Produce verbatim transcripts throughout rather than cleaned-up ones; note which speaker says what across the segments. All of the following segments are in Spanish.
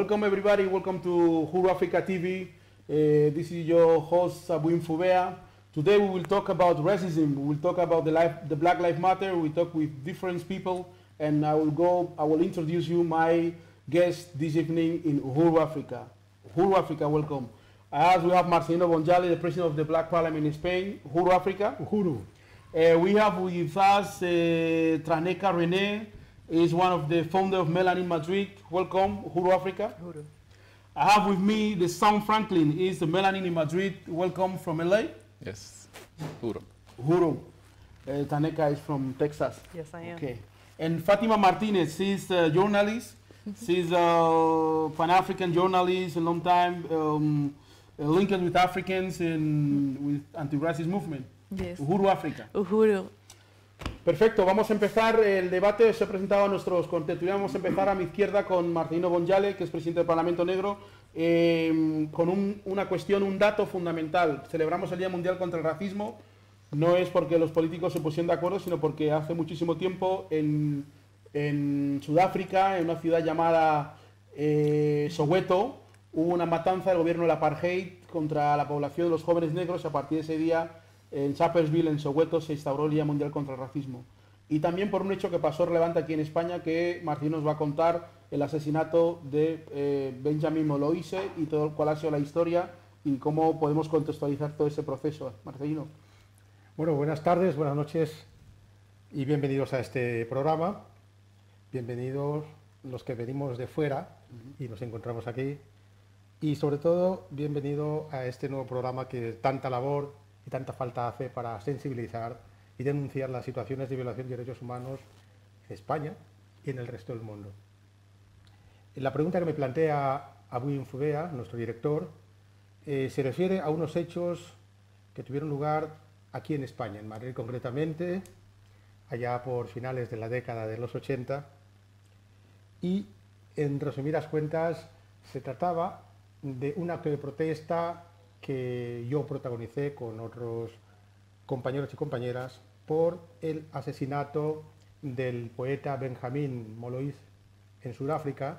Speaker 1: Welcome everybody, welcome to Huru Africa T V. Uh, this is your host Abu Mfubea. Today we will talk about racism, we will talk about the, life, the Black Lives Matter, we talk with different people, and I will go, I will introduce you my guest this evening in Huru Africa. Huru Africa, welcome. As we have Marcelino Bonjali, the president of the Black Parliament in Spain. Huru Africa.
Speaker 2: Huru.
Speaker 1: Uh, we have with us uh, Traneka René, is one of the founder of Melanin Madrid. Welcome, Huru Africa.
Speaker 3: Huru.
Speaker 1: I have with me the Sam Franklin, is the Melanin in Madrid. Welcome from L A.
Speaker 4: Yes, Huru.
Speaker 1: Huru. Uh, Traneka is from Texas.
Speaker 3: Yes, I am.
Speaker 1: Okay. And Fatima Martinez, she's a journalist. She's a Pan-African journalist, a long time um, linked with Africans and with anti-racist movement.
Speaker 3: Yes.
Speaker 1: Uhuru África.
Speaker 3: Uhuru.
Speaker 1: Perfecto, vamos a empezar el debate. Os he presentado a nuestros contertulianos. Vamos a empezar a mi izquierda con Marcelino Bonjale, que es presidente del Parlamento Negro, eh, con un, una cuestión, un dato fundamental. Celebramos el Día Mundial contra el Racismo. No es porque los políticos se pusieron de acuerdo, sino porque hace muchísimo tiempo en, en Sudáfrica, en una ciudad llamada eh, Soweto, hubo una matanza del gobierno del apartheid contra la población de los jóvenes negros. A partir de ese día, en Sappersville, en Soweto, se instauró el Día Mundial contra el Racismo. Y también por un hecho que pasó relevante aquí en España, que Martín nos va a contar, el asesinato de eh, Benjamin Moloise y todo cuál ha sido la historia y cómo podemos contextualizar todo ese proceso. Marcelino.
Speaker 2: Bueno, buenas tardes, buenas noches y bienvenidos a este programa. Bienvenidos los que venimos de fuera y nos encontramos aquí. Y sobre todo, bienvenido a este nuevo programa que tanta labor y tanta falta hace para sensibilizar y denunciar las situaciones de violación de derechos humanos en España y en el resto del mundo. La pregunta que me plantea Abu Mfubea, nuestro director, eh, se refiere a unos hechos que tuvieron lugar aquí en España, en Madrid concretamente, allá por finales de la década de los ochenta, y en resumidas cuentas se trataba de un acto de protesta que yo protagonicé con otros compañeros y compañeras por el asesinato del poeta Benjamin Moloise en Sudáfrica,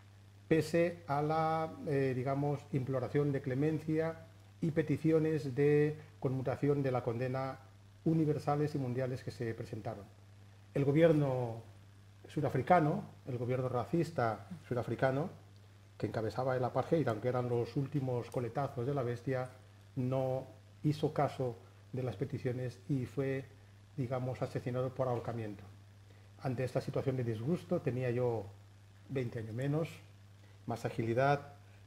Speaker 2: pese a la, eh, digamos, imploración de clemencia y peticiones de conmutación de la condena universales y mundiales que se presentaron. El gobierno sudafricano, el gobierno racista sudafricano, que encabezaba el apartheid, aunque eran los últimos coletazos de la bestia, no hizo caso de las peticiones y fue, digamos, asesinado por ahorcamiento. Ante esta situación de disgusto, tenía yo veinte años menos, más agilidad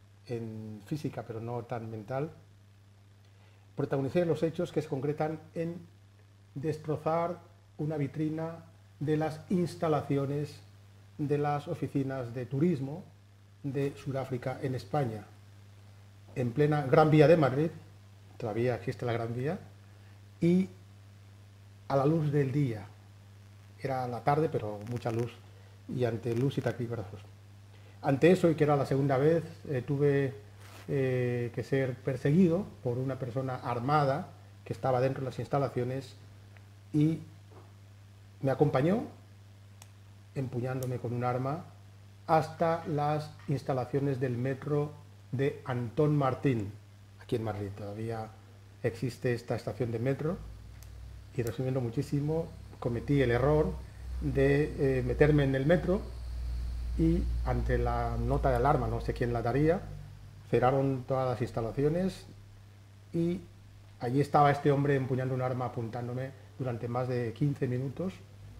Speaker 2: en física, pero no tan mental. Protagonicé los hechos que se concretan en destrozar una vitrina de las instalaciones de las oficinas de turismo de Sudáfrica en España, en plena Gran Vía de Madrid, todavía existe la Gran Vía, y a la luz del día. Era la tarde, pero mucha luz, y ante luz y taquígrafos. Ante eso, y que era la segunda vez, eh, tuve eh, que ser perseguido por una persona armada que estaba dentro de las instalaciones y me acompañó empuñándome con un arma hasta las instalaciones del metro de Antón Martín, aquí en Madrid. Todavía existe esta estación de metro y, resumiendo muchísimo, cometí el error de eh, meterme en el metro y, ante la nota de alarma, no sé quién la daría, cerraron todas las instalaciones y allí estaba este hombre empuñando un arma apuntándome durante más de quince minutos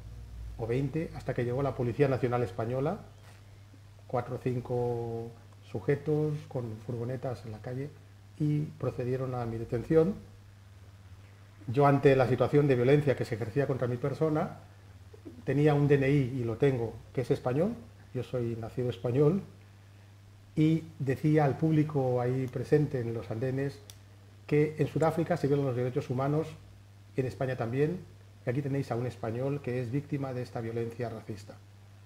Speaker 2: o veinte, hasta que llegó la Policía Nacional Española, cuatro o cinco sujetos con furgonetas en la calle y procedieron a mi detención. Yo, ante la situación de violencia que se ejercía contra mi persona, tenía un D N I, y lo tengo, que es español, yo soy nacido español, y decía al público ahí presente en los andenes que en Sudáfrica se violan los derechos humanos, y en España también, y aquí tenéis a un español que es víctima de esta violencia racista.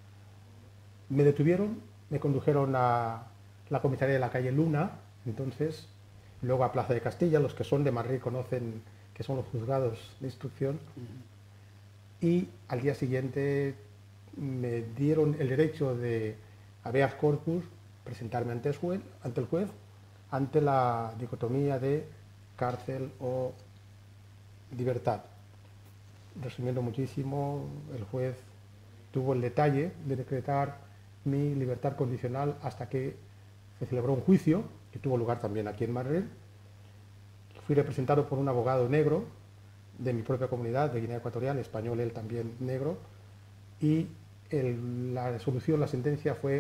Speaker 2: Me detuvieron, me condujeron a la comisaría de la calle Luna, entonces, luego a Plaza de Castilla. Los que son de Madrid conocen que son los juzgados de instrucción, y al día siguiente me dieron el derecho de habeas corpus presentarme ante el juez, ante, el juez, ante la dicotomía de cárcel o libertad. Resumiendo muchísimo, el juez tuvo el detalle de decretar mi libertad condicional hasta que se celebró un juicio, que tuvo lugar también aquí en Madrid. Fui representado por un abogado negro de mi propia comunidad, de Guinea Ecuatorial, español él también negro, y el, la resolución, la sentencia fue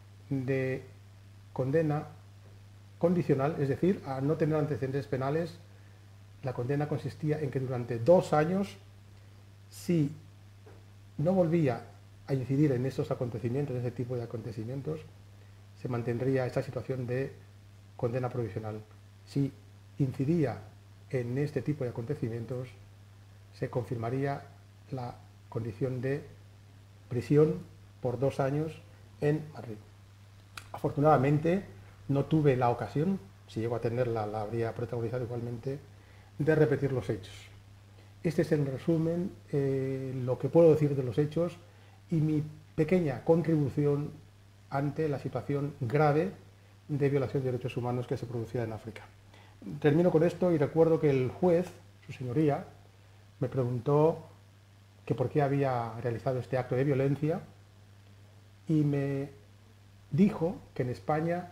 Speaker 2: de condena condicional, es decir, a no tener antecedentes penales. La condena consistía en que durante dos años, si no volvía a incidir en esos acontecimientos, en ese tipo de acontecimientos, se mantendría esa situación de condena provisional. Si incidía en este tipo de acontecimientos, se confirmaría la condición de prisión por dos años en Madrid. Afortunadamente, no tuve la ocasión, si llego a tenerla, la habría protagonizado igualmente, de repetir los hechos. Este es en resumen eh, lo que puedo decir de los hechos y mi pequeña contribución ante la situación grave de violación de derechos humanos que se producía en África. Termino con esto y recuerdo que el juez, su señoría, me preguntó que por qué había realizado este acto de violencia y me dijo que en España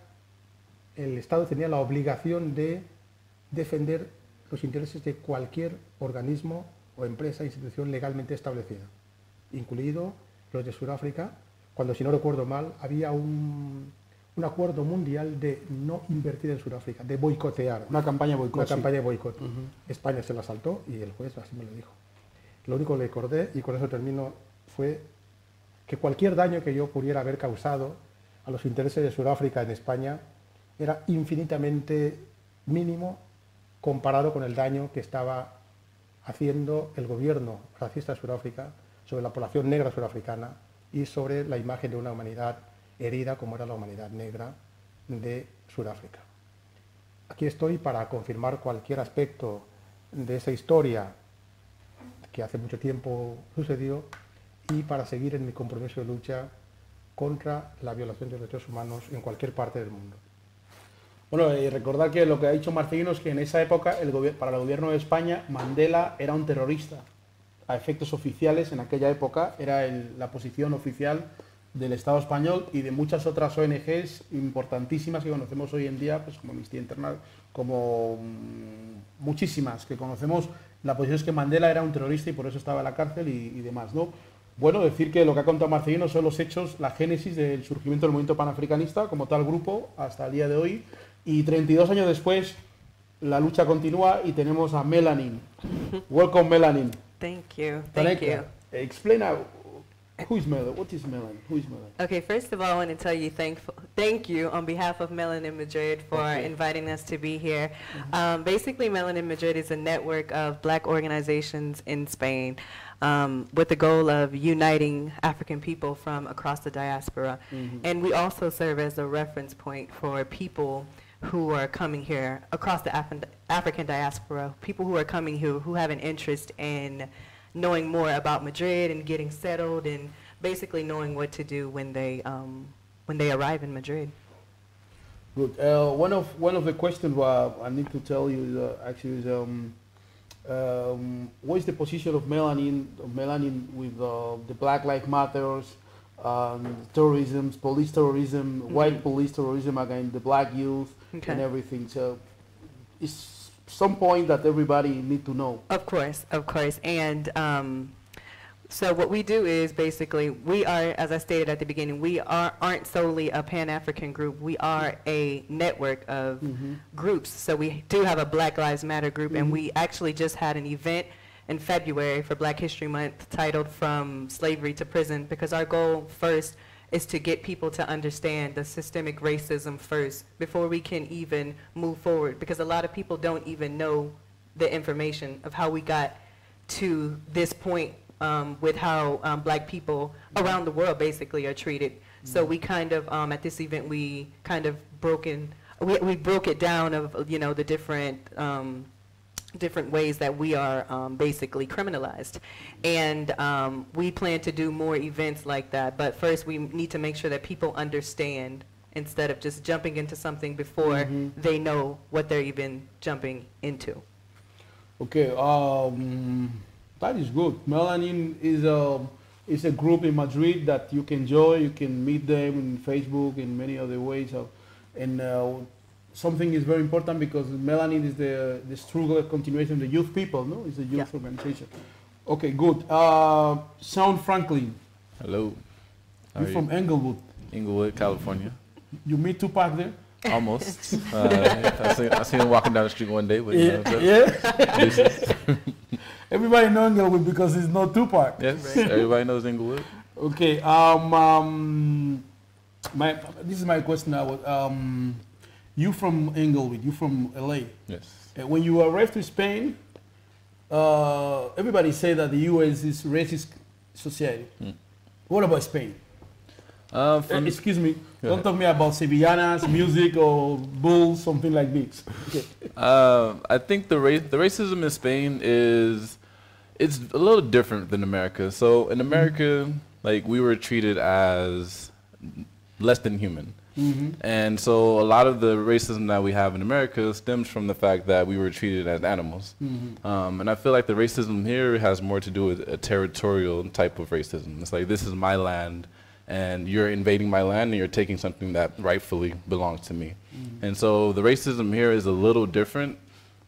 Speaker 2: el Estado tenía la obligación de defender los intereses de cualquier organismo o empresa e institución legalmente establecida, incluido los de Sudáfrica, cuando, si no recuerdo mal, había un, un acuerdo mundial de no invertir en Sudáfrica, de boicotear.
Speaker 1: Una campaña de boicot.
Speaker 2: Una
Speaker 1: sí.
Speaker 2: campaña de boicot.
Speaker 1: Uh-huh.
Speaker 2: España se la saltó y el juez así me lo dijo. Lo único que le acordé, y con eso termino, fue que cualquier daño que yo pudiera haber causado a los intereses de Sudáfrica en España era infinitamente mínimo comparado con el daño que estaba haciendo el gobierno racista de Sudáfrica sobre la población negra surafricana y sobre la imagen de una humanidad herida como era la humanidad negra de Sudáfrica. Aquí estoy para confirmar cualquier aspecto de esa historia que hace mucho tiempo sucedió y para seguir en mi compromiso de lucha contra la violación de derechos humanos en cualquier parte del mundo.
Speaker 1: Bueno, y recordar que lo que ha dicho Marcelino es que en esa época, el para el gobierno de España, Mandela era un terrorista. A efectos oficiales, en aquella época, era el, la posición oficial del Estado español y de muchas otras O N Ges importantísimas que conocemos hoy en día, pues como Amnistía Internacional, como mmm, muchísimas que conocemos. La posición es que Mandela era un terrorista y por eso estaba en la cárcel y, y demás, ¿no? Bueno, decir que lo que ha contado Marcelino son los hechos, la génesis del surgimiento del movimiento panafricanista como tal grupo hasta el día de hoy. Y treinta y dos años después, la lucha continúa y tenemos a Melanin. Welcome, Melanin.
Speaker 3: Thank you. Thank you.
Speaker 1: Explain out, who is Melanin? What is Melanin? Who is Melanin?
Speaker 3: Okay, first of all, I want to tell you thankful, thank you on behalf of Melanin Madrid for
Speaker 1: okay.
Speaker 3: inviting us to be here. Mm-hmm. um, basically, Melanin Madrid is a network of black organizations in Spain um, with the goal of uniting African people from across the diaspora. Mm-hmm. And we also serve as a reference point for people who are coming here across the Af African diaspora, people who are coming here who have an interest in knowing more about Madrid and getting settled and basically knowing what to do when they um, when they arrive in Madrid.
Speaker 1: Good. Uh, one of one of the questions uh, I need to tell you uh, actually is um, um, what is the position of Melanin, of Melanin with uh, the Black Lives Matters, um, terrorism, police terrorism, mm-hmm. white police terrorism against the black youth, okay. and everything. So it's some point that everybody need to know.
Speaker 3: Of course, of course. And um, so what we do is basically, we are, as I stated at the beginning, we are, aren't solely a Pan-African group. We are a network of mm-hmm. groups. So we do have a Black Lives Matter group, mm-hmm. and we actually just had an event in February for Black History Month titled From Slavery to Prison, because our goal first is to get people to understand the systemic racism first before we can even move forward, because a lot of people don't even know the information of how we got to this point um, with how um, black people around the world basically are treated. Mm-hmm. So we kind of, um, at this event, we kind of broken, we, we broke it down of, you know, the different um, different ways that we are um, basically criminalized. And um, we plan to do more events like that. But first we need to make sure that people understand instead of just jumping into something before
Speaker 1: Mhm.
Speaker 3: they know what they're even jumping into.
Speaker 1: Okay, um, that is good. Melanin is a is a group in Madrid that you can join. You can meet them in Facebook in many other ways. So, and uh, something is very important because Melanin is the the struggle continuation of the youth people. No, it's a youth
Speaker 3: Yeah.
Speaker 1: organization. Okay, good. Uh, Sean Franklin,
Speaker 4: Hello. How
Speaker 1: you're
Speaker 4: are
Speaker 1: from
Speaker 4: you?
Speaker 1: Englewood.
Speaker 4: Inglewood, California.
Speaker 1: You meet Tupac there?
Speaker 4: Almost. uh, I seen I seen him walking down the street one day. But, you know, but-
Speaker 1: yeah. Everybody knows Englewood because it's not Tupac.
Speaker 4: yes, everybody knows Inglewood.
Speaker 1: Okay. Um, um, my this is my question now. Um, you from Englewood? You from L A?
Speaker 4: Yes.
Speaker 1: Uh, when you arrived to Spain, uh, everybody say that the U S is racist society.
Speaker 4: Hmm.
Speaker 1: What about Spain?
Speaker 4: Uh,
Speaker 1: Uh,
Speaker 4: from,
Speaker 1: excuse me.
Speaker 4: Go
Speaker 1: Don't
Speaker 4: ahead.
Speaker 1: talk me about Sevillanas, music, or bulls, something like this. Okay.
Speaker 4: uh, I think the race, the racism in Spain is, it's a little different than America. So in America, like we were treated as less than human.
Speaker 1: Mm-hmm.
Speaker 4: And so a lot of the racism that we have in America stems from the fact that we were treated as animals.
Speaker 1: Mm-hmm.
Speaker 4: Um, and I feel like the racism here has more to do with a territorial type of racism. It's like, this is my land, and you're invading my land, and you're taking something that rightfully belongs to me.
Speaker 1: Mm-hmm.
Speaker 4: And so the racism here is a little different.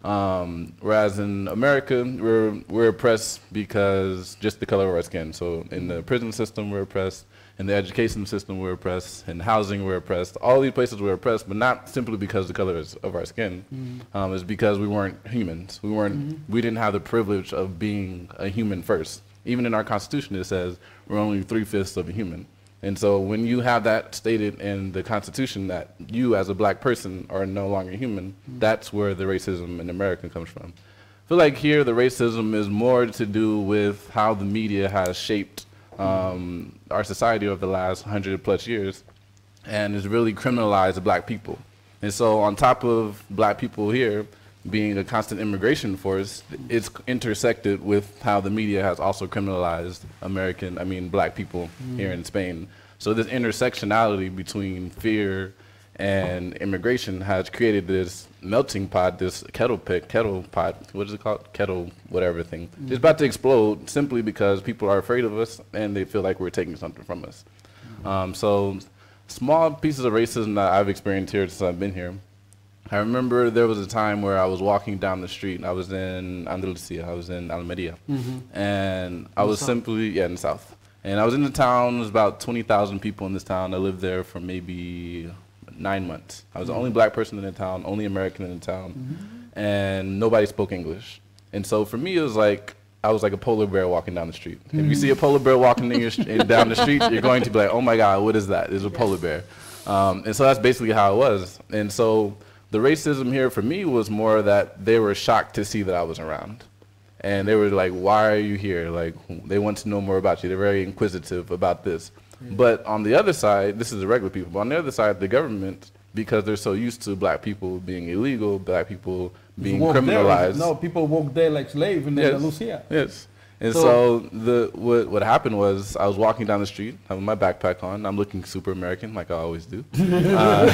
Speaker 4: Um, whereas in America, we're, we're oppressed because just the color of our skin. So in the prison system, we're oppressed. In the education system, we're oppressed. In housing, we're oppressed. All these places we're oppressed, but not simply because of the color is- of our skin.
Speaker 1: Mm-hmm.
Speaker 4: Um, it's because we weren't humans. We weren't.
Speaker 1: Mhm.
Speaker 4: We didn't have the privilege of being a human first. Even in our Constitution, it says we're only three-fifths of a human. And so when you have that stated in the Constitution that you as a black person are no longer human, that's where the racism in America comes from. I feel like here the racism is more to do with how the media has shaped um, our society over the last hundred plus years, and has really criminalized black people. And so on top of black people here being a constant immigration force, it's intersected with how the media has also criminalized American, I mean black people here in Spain. So this intersectionality between fear and immigration has created this melting pot, this kettle pit, kettle pot, what is it called? Kettle, whatever thing. It's about to explode simply because people are afraid of us and they feel like we're taking something from us. Um, so small pieces of racism that I've experienced here since I've been here. I remember there was a time where I was walking down the street. I was in Andalusia. I was in Almeria.
Speaker 1: Mm-hmm.
Speaker 4: And I
Speaker 1: the
Speaker 4: was
Speaker 1: south.
Speaker 4: simply, yeah, in the south. And I was in the town. There was about twenty thousand people in this town. I lived there for maybe nine months. I was the only black person in the town, only American in the town.
Speaker 1: Mm-hmm.
Speaker 4: And nobody spoke English. And so for me, it was like, I was like a polar bear walking down the street. If you see a polar bear walking in your, in, down the street, you're going to be like, oh my God, what is that? It's a polar bear. Um, and so that's basically how it was. And so the racism here for me was more that they were shocked to see that I was around. And they were like, why are you here? Like, they want to know more about you. They're very inquisitive about this. Yeah. But on the other side, this is the regular people, but on the other side, the government, because they're so used to black people being illegal, black people being
Speaker 1: Walk
Speaker 4: criminalized.
Speaker 1: There. No, people walk there like slaves in
Speaker 4: Yes.
Speaker 1: Andalusia.
Speaker 4: Yes. And
Speaker 1: So-
Speaker 4: so, the what what happened was I was walking down the street, having my backpack on. I'm looking super American, like I always do. uh,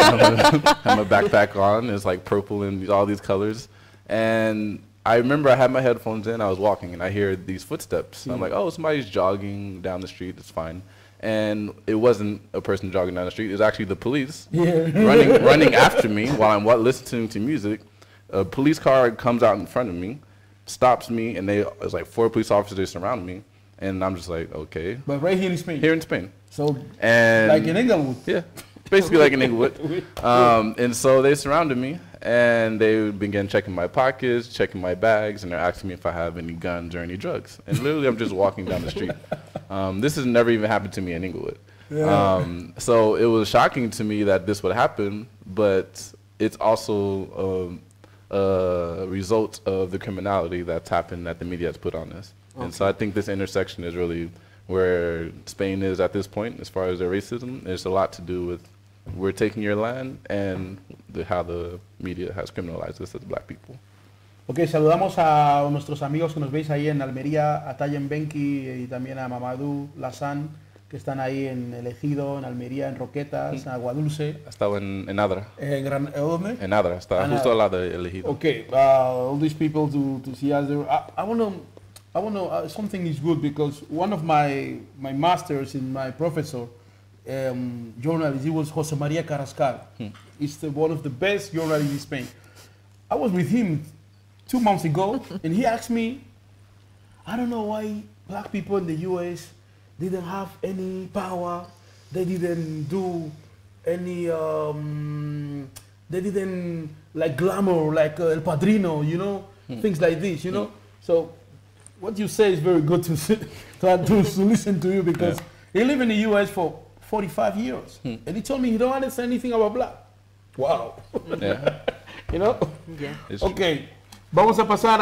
Speaker 4: have my backpack on. It's like purple and all these colors. And I remember I had my headphones in. I was walking, and I hear these footsteps. I'm like, oh, somebody's jogging down the street. It's fine. And it wasn't a person jogging down the street. It was actually the police
Speaker 1: Yeah.
Speaker 4: running running after me while I'm wa- listening to music. A police car comes out in front of me, stops me, and they it's like four police officers, they surround me, and I'm just like, okay.
Speaker 1: But right here in Spain.
Speaker 4: Here in Spain.
Speaker 1: So,
Speaker 4: And
Speaker 1: like in Englewood.
Speaker 4: yeah, basically like in Inglewood. Um, and so they surrounded me, and they began checking my pockets, checking my bags, and they're asking me if I have any guns or any drugs. And literally, I'm just walking down the street. Um, this has never even happened to me in Inglewood.
Speaker 1: Yeah.
Speaker 4: Um, so it was shocking to me that this would happen, but it's also um, a result of the criminality that's happened that the media has put on us. Okay. And so I think this intersection is really where Spain is at this point as far as their racism. There's a lot to do with we're taking your land and the, how the media has criminalized us as black people.
Speaker 1: Ok, saludamos a nuestros amigos que nos veis ahí en Almería, a Tayen Benki y también a Mamadou Lassan, que están ahí en El Ejido, en Almería, en Roquetas, en Agua Dulce.
Speaker 4: Ha estado en, en Adra.
Speaker 1: En Gran, ¿dónde?
Speaker 4: En Adra, está
Speaker 1: En
Speaker 4: justo
Speaker 1: Adra.
Speaker 4: al lado de El Ejido.
Speaker 1: Okay, uh, all these people to, to see us there. I, I want to, I want to, uh, something is good because one of my, my masters in my professor, um, journalist, he was Jose Maria Carrascal.
Speaker 4: Hmm.
Speaker 1: He's the, one of the best journalists in Spain. I was with him two months ago and he asked me, I don't know why black people in the U S didn't have any power, they didn't do any, um, they didn't like glamour, like uh, El Padrino, you know, mm. things like this, you know. Mm. So what you say is very good to to, to, to listen to you because yeah. he lived in the U S for forty-five years mm. and he told me he don't understand anything about black. Wow.
Speaker 4: Yeah.
Speaker 1: You know?
Speaker 3: Yeah.
Speaker 4: It's
Speaker 1: Okay. Vamos a pasar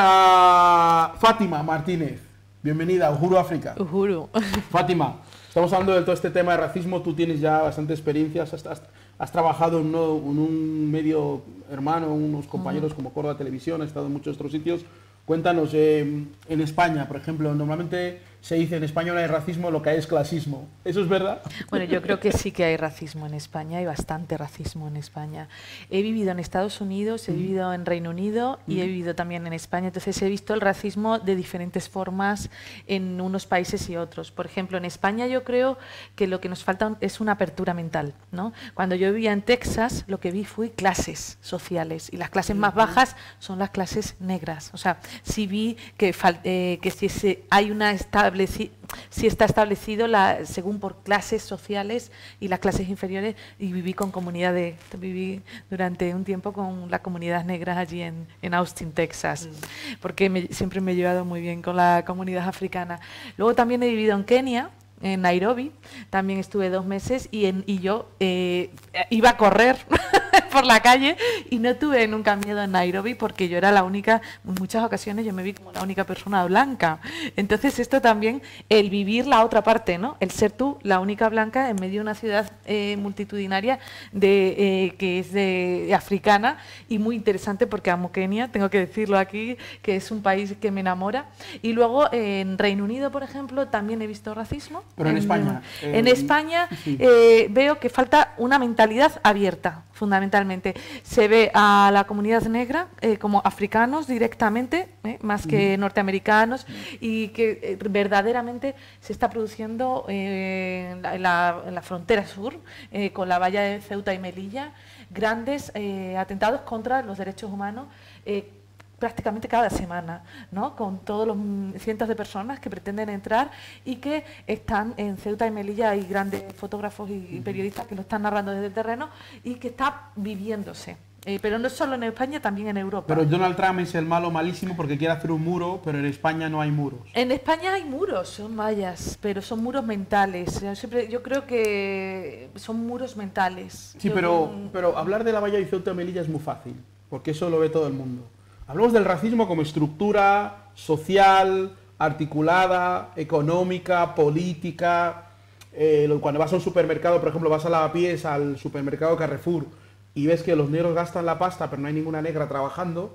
Speaker 1: a Fátima Martínez. Bienvenida a Uhuru África.
Speaker 5: Uhuru.
Speaker 1: Fátima, estamos hablando de todo este tema de racismo. Tú tienes ya bastante experiencia. Has, has, has trabajado en, uno, en un medio hermano, unos compañeros uh-huh. como Córdoba Televisión, has estado en muchos otros sitios. Cuéntanos, eh, en España, por ejemplo, normalmente se dice en España no hay racismo, lo que hay es clasismo. ¿Eso es verdad?
Speaker 5: Bueno, yo creo que sí que hay racismo en España, hay bastante racismo en España. He vivido en Estados Unidos, he vivido en Reino Unido y he vivido también en España, entonces he visto el racismo de diferentes formas en unos países y otros. Por ejemplo, en España yo creo que lo que nos falta es una apertura mental, ¿no? Cuando yo vivía en Texas, lo que vi fue clases sociales y las clases más bajas son las clases negras. O sea, sí vi que, eh, que si se, hay una estableci si está establecido la, según por clases sociales y las clases inferiores, y viví con comunidades, viví durante un tiempo con las comunidades negras allí en, en Austin, Texas, mm. porque me, siempre me he llevado muy bien con la comunidad africana. Luego también he vivido en Kenia, en Nairobi, también estuve dos meses y, en, y yo eh, iba a correr por la calle y no tuve nunca miedo en Nairobi porque yo era la única, en muchas ocasiones yo me vi como la única persona blanca. Entonces esto también, el vivir la otra parte, ¿no? El ser tú la única blanca en medio de una ciudad eh, multitudinaria de, eh, que es de, de africana y muy interesante porque amo Kenia, tengo que decirlo aquí, que es un país que me enamora. Y luego eh, en Reino Unido, por ejemplo, también he visto racismo.
Speaker 1: Pero en, en España.
Speaker 5: En
Speaker 1: eh,
Speaker 5: España
Speaker 1: sí.
Speaker 5: eh, veo que falta una mentalidad abierta, fundamentalmente. Se ve a la comunidad negra eh, como africanos directamente, eh, más que uh-huh. norteamericanos, uh-huh. y que eh, verdaderamente se está produciendo eh, en, la, en, la, en la frontera sur, eh, con la valla de Ceuta y Melilla, grandes eh, atentados contra los derechos humanos, eh, prácticamente cada semana, ¿no? Con todos los cientos de personas que pretenden entrar y que están en Ceuta y Melilla. Hay grandes fotógrafos y periodistas que lo están narrando desde el terreno y que está viviéndose. Eh, pero no solo en España, también en Europa.
Speaker 1: Pero Donald Trump es el malo malísimo porque quiere hacer un muro, pero en España no hay muros.
Speaker 5: En España hay muros, son vallas, pero son muros mentales. Yo, siempre, yo creo que son muros mentales.
Speaker 1: Sí,
Speaker 5: yo
Speaker 1: pero,
Speaker 5: creo...
Speaker 1: pero hablar de la valla de Ceuta y Melilla es muy fácil, porque eso lo ve todo el mundo. Hablamos del racismo como estructura social, articulada, económica, política. Eh, cuando vas a un supermercado, por ejemplo, vas a Lavapiés, al supermercado Carrefour, y ves que los negros gastan la pasta, pero no hay ninguna negra trabajando,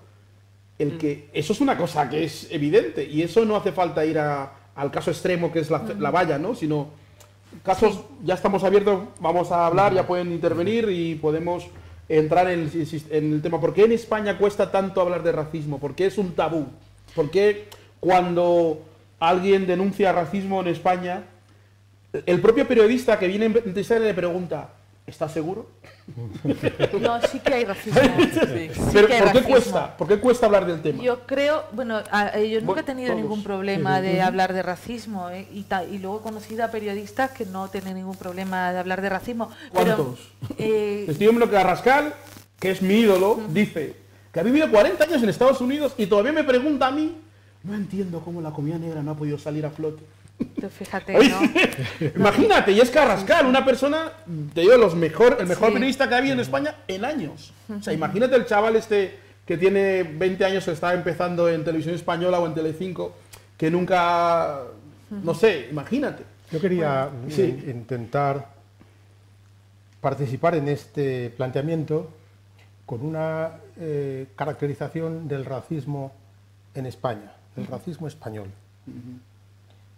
Speaker 1: el que, eso es una cosa que es evidente, y eso no hace falta ir a, al caso extremo que es la, la valla, ¿no? Sino casos, sí. Ya estamos abiertos, vamos a hablar, ya pueden intervenir y podemos entrar en el, en el tema. ¿Por qué en España cuesta tanto hablar de racismo? ¿Por qué es un tabú? ¿Por qué cuando alguien denuncia racismo en España, el propio periodista que viene a entrevistar le pregunta, ¿estás seguro?
Speaker 5: No, sí que hay racismo. Sí. Sí.
Speaker 1: Pero
Speaker 5: que hay
Speaker 1: ¿por qué
Speaker 5: racismo.
Speaker 1: cuesta? ¿Por qué cuesta hablar del tema?
Speaker 5: Yo creo, bueno, a, yo nunca he tenido
Speaker 1: Todos.
Speaker 5: ningún problema
Speaker 1: Sí,
Speaker 5: de
Speaker 1: sí.
Speaker 5: hablar de racismo, ¿eh? y, ta, y luego he conocido a periodistas que no tienen ningún problema de hablar de racismo.
Speaker 1: ¿Cuántos?
Speaker 5: Pero, eh,
Speaker 1: Estoy viendo que Carrascal, que es mi ídolo, uh-huh. dice que ha vivido cuarenta años en Estados Unidos y todavía me pregunta a mí, no entiendo cómo la comida negra no ha podido salir a flote.
Speaker 5: Tú fíjate, ¿no?
Speaker 1: Imagínate, y es Carrascal, una persona, te digo, los mejor, el mejor
Speaker 5: Sí.
Speaker 1: periodista que ha habido en España en años. O sea, imagínate el chaval este que tiene veinte años, que está empezando en Televisión Española o en Telecinco, que nunca, no sé, imagínate.
Speaker 2: Yo quería
Speaker 1: Bueno,
Speaker 2: eh,
Speaker 1: sí.
Speaker 2: intentar participar en este planteamiento con una eh, caracterización del racismo en España, el racismo español.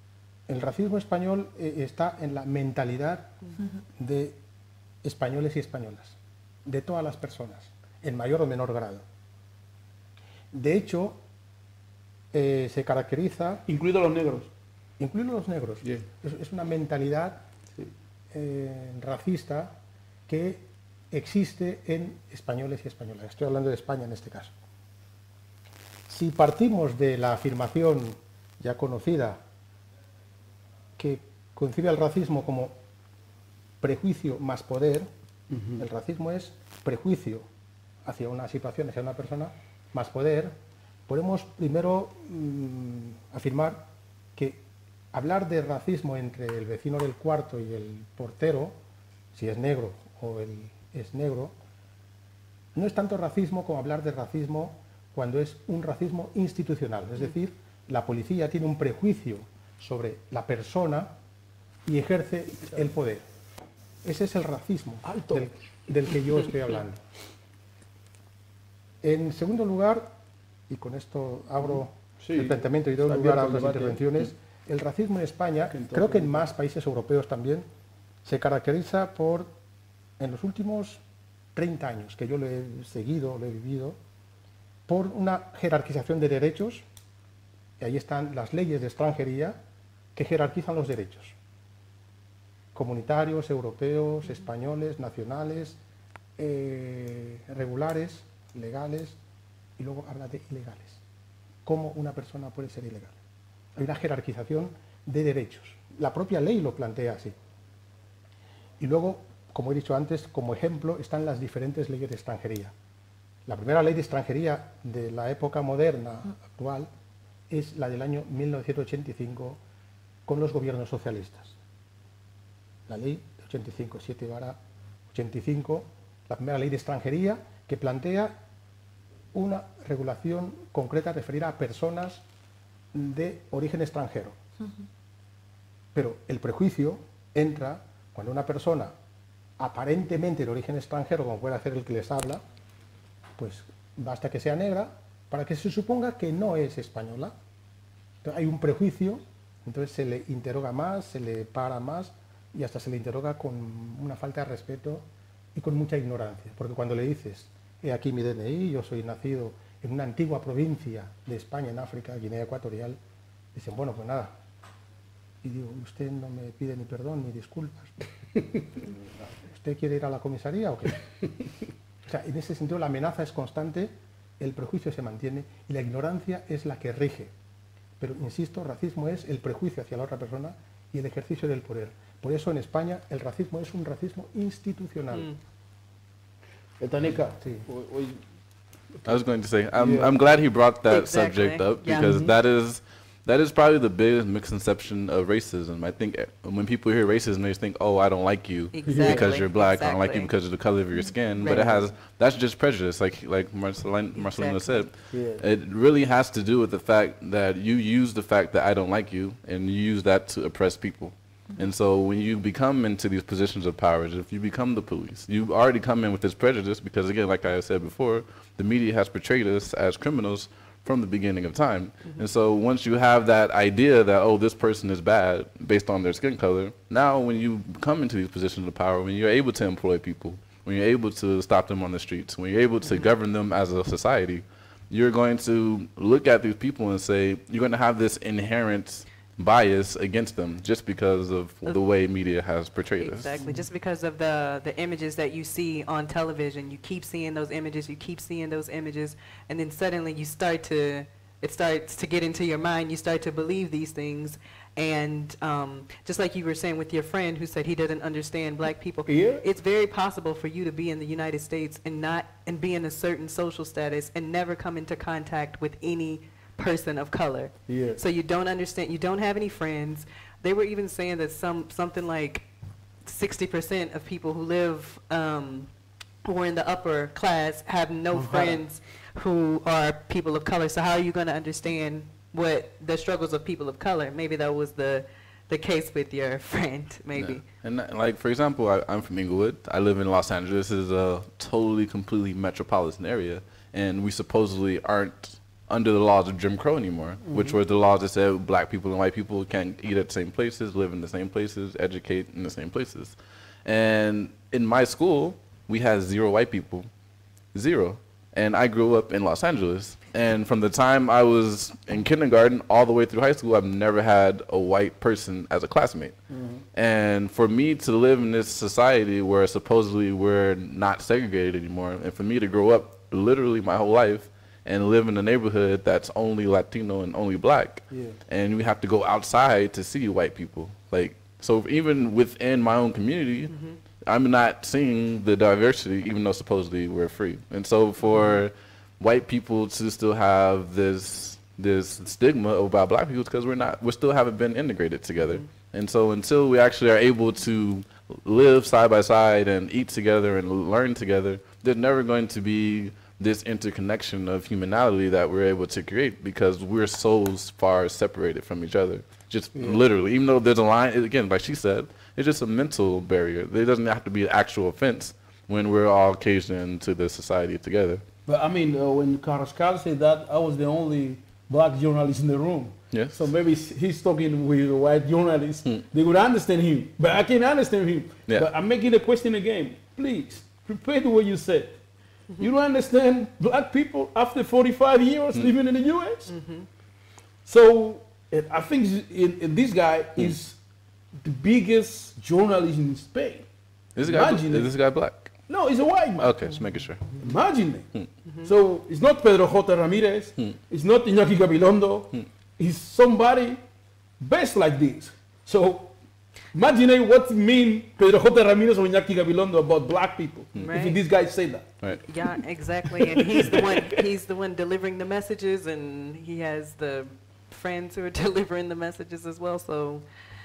Speaker 2: el racismo español eh, está en la mentalidad de españoles y españolas, de todas las personas, en mayor o menor grado. De hecho, eh, se caracteriza...
Speaker 1: Incluidos los negros.
Speaker 2: Incluidos los negros.
Speaker 1: Yeah.
Speaker 2: Es, es una mentalidad
Speaker 1: Sí.
Speaker 2: eh, racista que existe en españoles y españolas. Estoy hablando de España en este caso. Si partimos de la afirmación ya conocida que concibe al racismo como prejuicio más poder, uh-huh. El racismo es prejuicio hacia una situación, hacia una persona, más poder, podemos primero mmm, afirmar que hablar de racismo entre el vecino del cuarto y el portero, si es negro o él es negro, no es tanto racismo como hablar de racismo cuando es un racismo institucional, es decir, la policía tiene un prejuicio sobre la persona y ejerce el poder. Ese es el racismo del, del que yo estoy hablando. En segundo lugar, y con esto abro sí, el planteamiento y doy lugar a otras intervenciones, sí. El racismo en España, creo que en más países europeos también, se caracteriza por, en los últimos treinta años que yo lo he seguido, lo he vivido, por una jerarquización de derechos, y ahí están las leyes de extranjería que jerarquizan los derechos, comunitarios, europeos, españoles, nacionales, eh, regulares, legales, y luego habla de ilegales. ¿Cómo una persona puede ser ilegal? Hay una jerarquización de derechos. La propia ley lo plantea así. Y luego, como he dicho antes, como ejemplo están las diferentes leyes de extranjería. La primera ley de extranjería de la época moderna actual es la del año mil novecientos ochenta y cinco con los gobiernos socialistas. La ley de ochenta y cinco, siete barra ochenta y cinco, la primera ley de extranjería que plantea una regulación concreta referida a personas de origen extranjero. Uh-huh. Pero el prejuicio entra cuando una persona aparentemente de origen extranjero, como puede hacer el que les habla, pues basta que sea negra para que se suponga que no es española. Entonces, hay un prejuicio, entonces se le interroga más, se le para más y hasta se le interroga con una falta de respeto y con mucha ignorancia. Porque cuando le dices, he aquí mi D N I, yo soy nacido en una antigua provincia de España, en África, Guinea Ecuatorial, dicen, bueno, pues nada. Y digo, usted no me pide ni perdón ni disculpas. ¿Usted quiere ir a la comisaría o qué? O sea, en ese sentido la amenaza es constante, el prejuicio se mantiene y la ignorancia es la que rige. Pero, insisto, racismo es el prejuicio hacia la otra persona y el ejercicio del poder. Por eso en España el racismo es un racismo institucional.
Speaker 1: Mm. Tanika,
Speaker 2: sí.
Speaker 4: I was going to say, I'm, yeah. I'm glad he brought that exactly. subject up because yeah. mm-hmm. that is that is probably the biggest misconception of racism. I think when people hear racism, they just think, oh, I don't like you exactly. because you're black. Exactly. I don't like you because of the color of your skin. Right. But it has, that's just prejudice, like like Marcelina, Marcelina exactly. said. Yeah. It really has to do with the fact that you use the fact that I don't like you and you use that to oppress people. And so when you become into these positions of power, if you become the police, you already come in with this prejudice because, again, like I said before, the media has portrayed us as criminals from the beginning of time. Mm-hmm. And so once you have that idea that, oh, this person is bad based on their skin color, now when you come into these positions of power, when you're able to employ people, when you're able to stop them on the streets, when you're able to mm-hmm. govern them as a society, you're going to look at these people and say, you're going to have this inherent bias against them just because of the way media has portrayed us.
Speaker 3: Exactly, just because of the the images that you see on television. You keep seeing those images, you keep seeing those images, and then suddenly you start to, it starts to get into your mind, you start to believe these things. And um, just like you were saying with your friend who said he doesn't understand black people, yeah. it's very possible for you to be in the United States and not, and be in a certain social status and never come into contact with any person of color. Yeah. So you don't understand, you don't have any friends. They were even saying that some something like sixty percent of people who live um, who are in the upper class have no uh-huh. friends who are people of color. So how are you going to understand what the struggles of people of color? Maybe that was the the case with your friend, maybe.
Speaker 4: Yeah. And that, like, for example, I, I'm from Inglewood. I live in Los Angeles. This is a totally, completely metropolitan area, and we supposedly aren't under the laws of Jim Crow anymore, mm-hmm. which were the laws that said black people and white people can't eat at the same places, live in the same places, educate in the same places. And in my school, we had zero white people, zero. And I grew up in Los Angeles. And from the time I was in kindergarten all the way through high school, I've never had a white person as a classmate. Mm-hmm. And for me to live in this society where supposedly we're not segregated anymore, and for me to grow up literally my whole life and live in a neighborhood that's only Latino and only black, yeah. and we have to go outside to see white people. Like, so even within my own community, mm-hmm. I'm not seeing the diversity, even though supposedly we're free. And so for mm-hmm. white people to still have this this stigma about black people, because we're not, we still haven't been integrated together. Mm-hmm. And so until we actually are able to live side by side and eat together and learn together, there's never going to be this interconnection of humanity that we're able to create, because we're so far separated from each other. Just yeah. literally, even though there's a line, again, like she said, it's just a mental barrier. It doesn't have to be an actual offense when we're all caged into the society together.
Speaker 1: But I mean, uh, when Carrascal said that, I was the only black journalist in the room.
Speaker 4: Yes.
Speaker 1: So maybe he's talking with a white journalists. Hmm. They would understand him, but I can't understand him. Yeah. But I'm making a question again. Please, repeat what you said. Mm-hmm. You don't understand black people after forty-five years mm-hmm. living in the U S? Mm-hmm. So I think in, in this guy mm-hmm. is the biggest journalist in Spain.
Speaker 4: Is this guy, is this guy black?
Speaker 1: No, he's a white man.
Speaker 4: Okay, just making sure.
Speaker 1: Imagine it. Mm-hmm. So it's not Pedro J. Ramirez. Mm-hmm. It's not Iñaki Gabilondo. Mm-hmm. It's somebody best like this. So imagine what mean Pedro J. Ramirez or Iñaki Gabilondo about black people. Right. If this guy say that.
Speaker 4: Right.
Speaker 3: Yeah, exactly. And he's the one. He's the one delivering the messages, and he has the friends who are delivering the messages as well. So,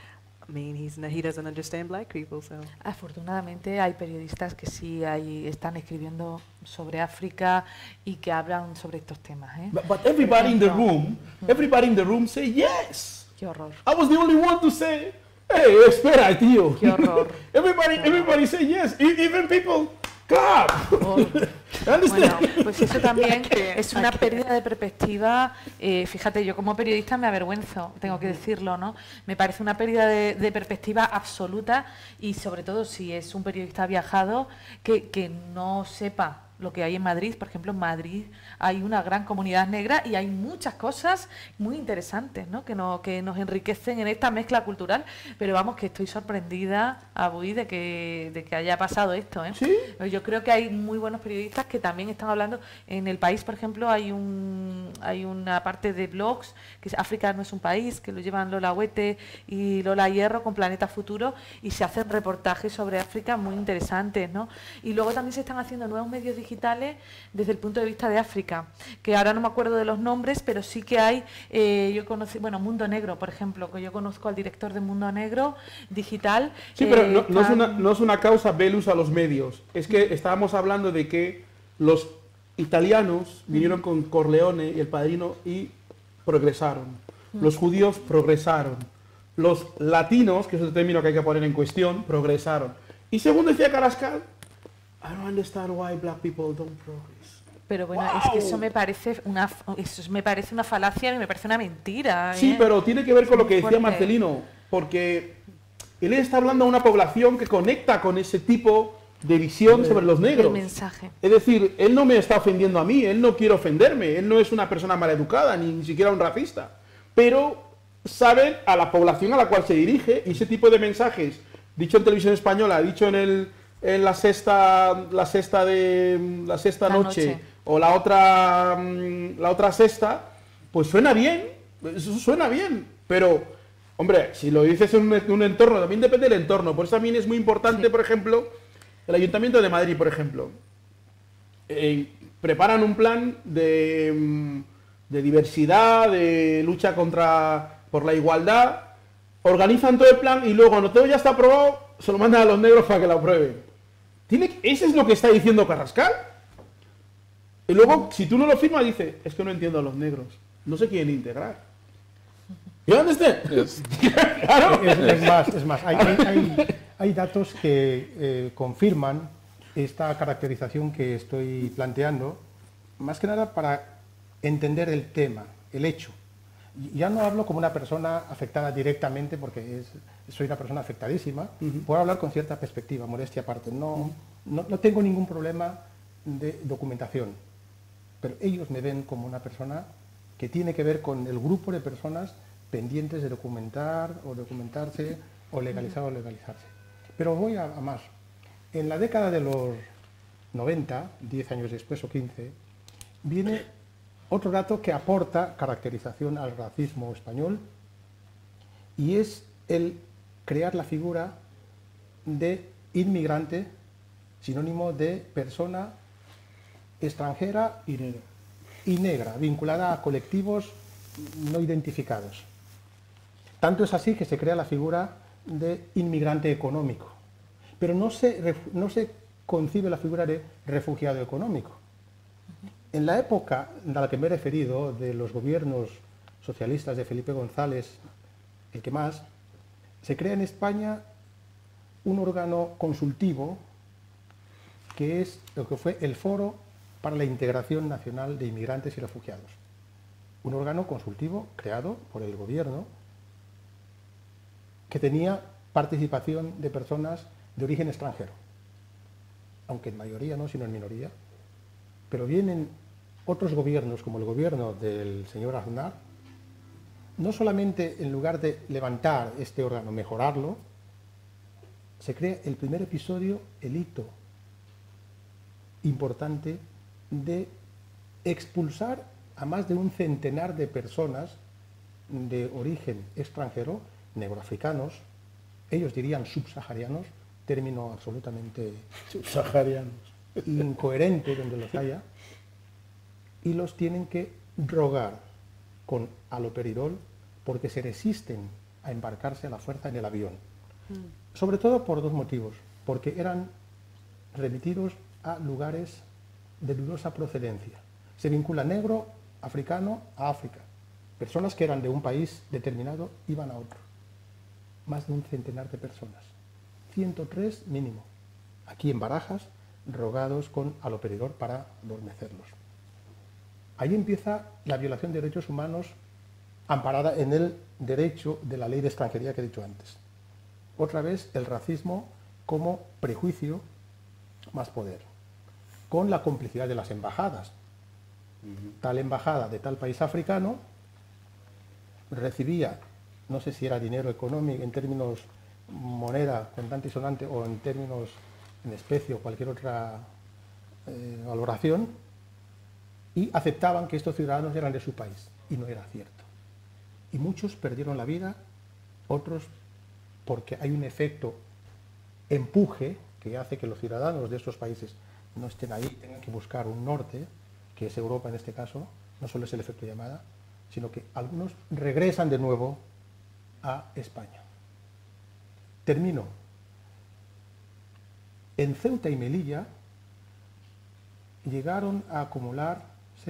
Speaker 3: I mean, he's no, he doesn't understand black people. So.
Speaker 5: Afortunadamente hay periodistas que sí hay, están escribiendo sobre África y que hablan sobre estos temas. ¿eh?
Speaker 1: But, but everybody in the room, everybody in the room say yes.
Speaker 5: Qué horror.
Speaker 1: I was the only one to say, hey, espera, tío.
Speaker 5: Qué horror.
Speaker 1: everybody,
Speaker 5: Qué
Speaker 1: everybody
Speaker 5: horror.
Speaker 1: say yes. Even people clap.
Speaker 5: Oh. Bueno, pues eso también es una pérdida de perspectiva. Eh, fíjate, yo como periodista me avergüenzo, tengo que decirlo, ¿no? Me parece una pérdida de, de perspectiva absoluta, y sobre todo si es un periodista viajado que, que no sepa lo que hay en Madrid. Por ejemplo, en Madrid hay una gran comunidad negra y hay muchas cosas muy interesantes, ¿no? que, no, que nos enriquecen en esta mezcla cultural, pero vamos, que estoy sorprendida, Abuí, de que, de que haya pasado esto. ¿eh?
Speaker 1: ¿Sí?
Speaker 5: Yo creo que hay muy buenos periodistas que también están hablando. En El País, por ejemplo, hay un hay una parte de blogs, que es África no es un país, que lo llevan Lola Huete y Lola Hierro con Planeta Futuro, y se hacen reportajes sobre África muy interesantes, ¿no? Y luego también se están haciendo nuevos medios digitales digitales desde el punto de vista de África, que ahora no me acuerdo de los nombres, pero sí que hay, eh, yo conocí, bueno, Mundo Negro, por ejemplo, que yo conozco al director de Mundo Negro Digital.
Speaker 1: Sí, eh, pero no, no, es una, no es una causa velus a los medios, es que estábamos hablando de que los italianos vinieron con Corleone y El Padrino y progresaron, los judíos progresaron, los latinos, que es el término que hay que poner en cuestión, progresaron. Y según decía Carrascal, I don't understand why black people don't progress.
Speaker 5: Pero bueno,
Speaker 1: wow.
Speaker 5: es que eso me parece una eso me parece una falacia, me parece una mentira. ¿eh?
Speaker 1: Sí, pero tiene que ver con lo que decía Marcelino, porque él está hablando a una población que conecta con ese tipo de visión sobre los negros.
Speaker 5: El mensaje.
Speaker 1: Es decir, él no me está ofendiendo a mí, él no quiere ofenderme, él no es una persona maleducada, ni, ni siquiera un racista, pero sabe a la población a la cual se dirige, y ese tipo de mensajes, dicho en televisión española, dicho en el en la sexta la sexta de la sexta
Speaker 5: la
Speaker 1: noche,
Speaker 5: noche
Speaker 1: o la otra la otra sexta, pues suena bien, eso suena bien, pero hombre, si lo dices en un, un entorno, también depende del entorno. Por eso también es muy importante, sí. Por ejemplo, el Ayuntamiento de Madrid, por ejemplo, eh, preparan un plan de, de diversidad, de lucha contra por la igualdad, organizan todo el plan y luego cuando todo ya está aprobado se lo mandan a los negros para que lo aprueben. Tiene, ¿Eso es lo que está diciendo Carrascal? Y luego, si tú no lo firmas, dice, es que no entiendo a los negros, no se quieren integrar. ¿Y dónde estén?
Speaker 2: Yes. Claro. es, es más, es más hay, hay, hay, hay datos que eh, confirman esta caracterización que estoy planteando, más que nada para entender el tema, el hecho. Ya no hablo como una persona afectada directamente, porque es, soy una persona afectadísima, uh-huh. Puedo hablar con cierta perspectiva, modestia aparte. No, uh-huh. no, no tengo ningún problema de documentación, pero ellos me ven como una persona que tiene que ver con el grupo de personas pendientes de documentar o documentarse o legalizar uh-huh. o legalizarse. Pero voy a, a más. En la década de los noventa, diez años después o quince, viene otro dato que aporta caracterización al racismo español, y es el crear la figura de inmigrante, sinónimo de persona extranjera
Speaker 1: y negra,
Speaker 2: y negra vinculada a colectivos no identificados. Tanto es así que se crea la figura de inmigrante económico, pero no se, no se concibe la figura de refugiado económico. En la época a la que me he referido, de los gobiernos socialistas de Felipe González, el que más, se crea en España un órgano consultivo que es lo que fue el Foro para la Integración Nacional de Inmigrantes y Refugiados. Un órgano consultivo creado por el gobierno que tenía participación de personas de origen extranjero, aunque en mayoría no, sino en minoría. Pero vienen otros gobiernos, como el gobierno del señor Aznar, no solamente en lugar de levantar este órgano, mejorarlo, se crea el primer episodio, el hito importante de expulsar a más de un centenar de personas de origen extranjero, negroafricanos, ellos dirían subsaharianos, término absolutamente
Speaker 1: subsaharianos,
Speaker 2: incoherente donde los haya, y los tienen que drogar con haloperidol porque se resisten a embarcarse a la fuerza en el avión. Mm. Sobre todo por dos motivos, porque eran remitidos a lugares de dudosa procedencia. Se vincula negro, africano a África. Personas que eran de un país determinado iban a otro. Más de un centenar de personas. ciento tres mínimo. Aquí en Barajas, drogados con haloperidol para adormecerlos. Ahí empieza la violación de derechos humanos amparada en el derecho de la ley de extranjería que he dicho antes. Otra vez el racismo como prejuicio más poder, con la complicidad de las embajadas. Uh-huh. Tal embajada de tal país africano recibía, no sé si era dinero económico en términos moneda, contante y sonante, o en términos en especie o cualquier otra eh, valoración, y aceptaban que estos ciudadanos eran de su país, y no era cierto. Y muchos perdieron la vida, otros porque hay un efecto empuje que hace que los ciudadanos de estos países no estén ahí, tengan que buscar un norte, que es Europa en este caso, no solo es el efecto llamada, sino que algunos regresan de nuevo a España. Termino. En Ceuta y Melilla llegaron a acumularse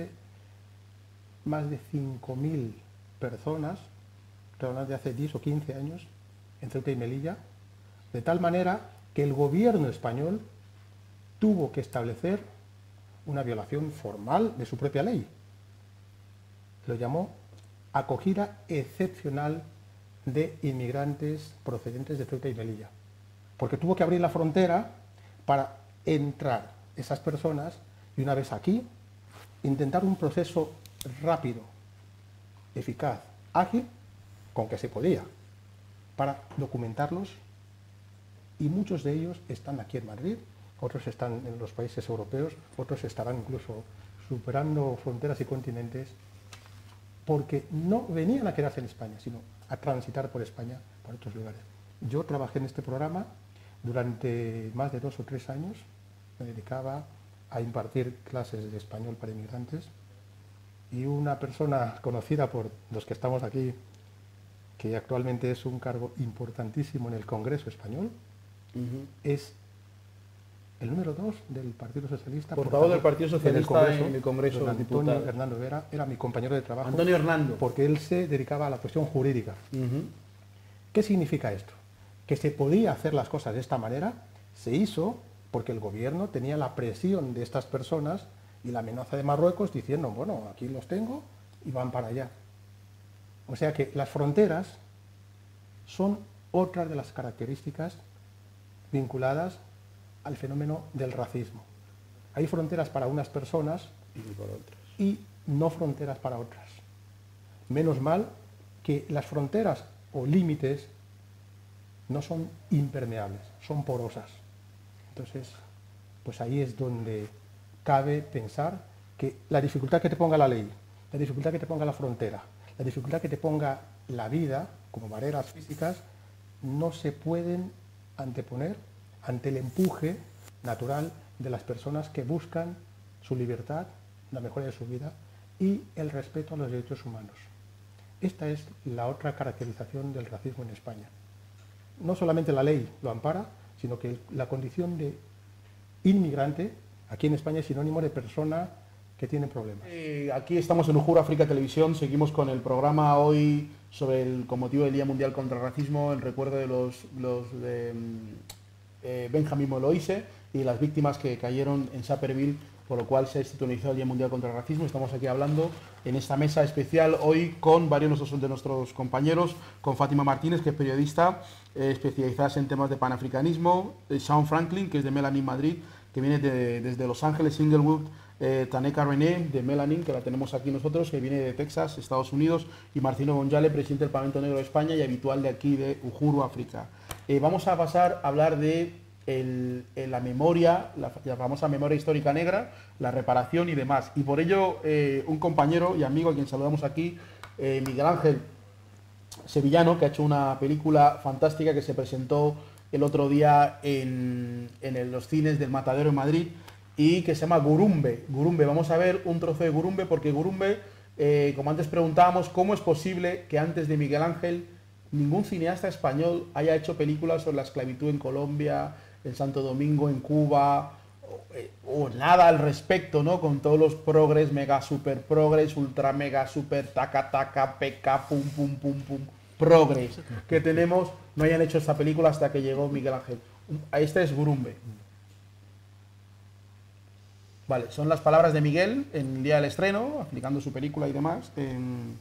Speaker 2: más de cinco mil personas, hablando de hace diez o quince años, en Ceuta y Melilla, de tal manera que el gobierno español tuvo que establecer una violación formal de su propia ley. Lo llamó acogida excepcional de inmigrantes procedentes de Ceuta y Melilla, porque tuvo que abrir la frontera para entrar esas personas y una vez aquí intentar un proceso rápido, eficaz, ágil, con que se podía, para documentarlos, y muchos de ellos están aquí en Madrid, otros están en los países europeos, otros estarán incluso superando fronteras y continentes, porque no venían a quedarse en España, sino a transitar por España, por otros lugares. Yo trabajé en este programa durante más de dos o tres años, me dedicaba a impartir clases de español para inmigrantes, y una persona conocida por los que estamos aquí, que actualmente es un cargo importantísimo en el Congreso Español, uh-huh. es el número dos del Partido Socialista.
Speaker 1: Portavoz del Partido Socialista en el Congreso,
Speaker 2: don Antonio Hernando Vera, era mi compañero de trabajo.
Speaker 1: Antonio Hernando.
Speaker 2: Porque él se dedicaba a la cuestión jurídica. Uh-huh. ¿Qué significa esto? Que se podía hacer las cosas de esta manera, se hizo porque el gobierno tenía la presión de estas personas y la amenaza de Marruecos diciendo, bueno, aquí los tengo y van para allá. O sea que las fronteras son otra de las características vinculadas al fenómeno del racismo. Hay fronteras para unas personas
Speaker 1: Y para otras.
Speaker 2: y no fronteras para otras. Menos mal que las fronteras o límites no son impermeables, son porosas. Entonces, pues ahí es donde cabe pensar que la dificultad que te ponga la ley, la dificultad que te ponga la frontera, la dificultad que te ponga la vida como barreras físicas, no se pueden anteponer ante el empuje natural de las personas que buscan su libertad, la mejora de su vida y el respeto a los derechos humanos. Esta es la otra caracterización del racismo en España. No solamente la ley lo ampara, sino que la condición de inmigrante aquí en España es sinónimo de persona que tiene problemas.
Speaker 1: Eh, aquí estamos en Uhuru África Televisión, seguimos con el programa hoy sobre el, con motivo del Día Mundial contra el Racismo, en recuerdo de los, los de eh, Benjamín Moloise y las víctimas que cayeron en Sapperville, por lo cual se ha institucionalizado el Día Mundial contra el Racismo. Estamos aquí hablando en esta mesa especial hoy con varios de nuestros, de nuestros compañeros, con Fátima Martínez, que es periodista eh, especializada en temas de panafricanismo, eh, Sean Franklin, que es de Melanin Madrid, que viene de, desde Los Ángeles, Inglewood, eh, Taneka René, de Melanin, que la tenemos aquí nosotros, que viene de Texas, Estados Unidos, y Martino Bonjale, presidente del Parlamento Negro de España y habitual de aquí de Uhuru África. Eh, vamos a pasar a hablar de el, el, la memoria, la, la famosa memoria histórica negra, la reparación y demás. Y por ello, eh, un compañero y amigo a quien saludamos aquí, eh, Miguel Ángel Sevillano, que ha hecho una película fantástica que se presentó el otro día en, en el, los cines del Matadero en Madrid y que se llama Gurumbe. Gurumbe, vamos a ver un trozo de Gurumbe porque Gurumbe, eh, como antes preguntábamos, ¿cómo es posible que antes de Miguel Ángel ningún cineasta español haya hecho películas sobre la esclavitud en Colombia, en Santo Domingo, en Cuba, o, o nada al respecto, ¿no? Con todos los progres, mega super progres, ultra mega super taca taca, peca, pum pum pum pum, progres que tenemos, no hayan hecho esta película hasta que llegó Miguel Ángel. Este es Gurumbe. Vale, son las palabras de Miguel en el día del estreno, aplicando su película y demás. Eh,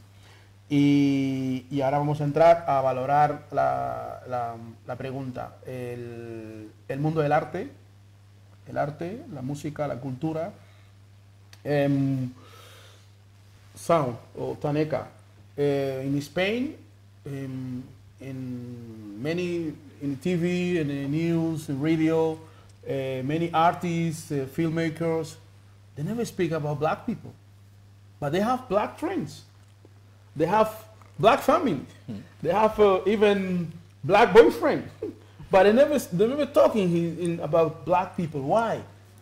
Speaker 1: y, y ahora vamos a entrar a valorar la, la, la pregunta. El, el mundo del arte, el arte, la música, la cultura. Um, sound, o Taneka. Uh, in Spain, um, in many, in T V, in the news, in radio, Uh, many artists, uh, filmmakers, they never speak about black people, but they have black friends, they have black family, hmm. they have uh, even black boyfriend, but they never they never talking in, in about black people. Why?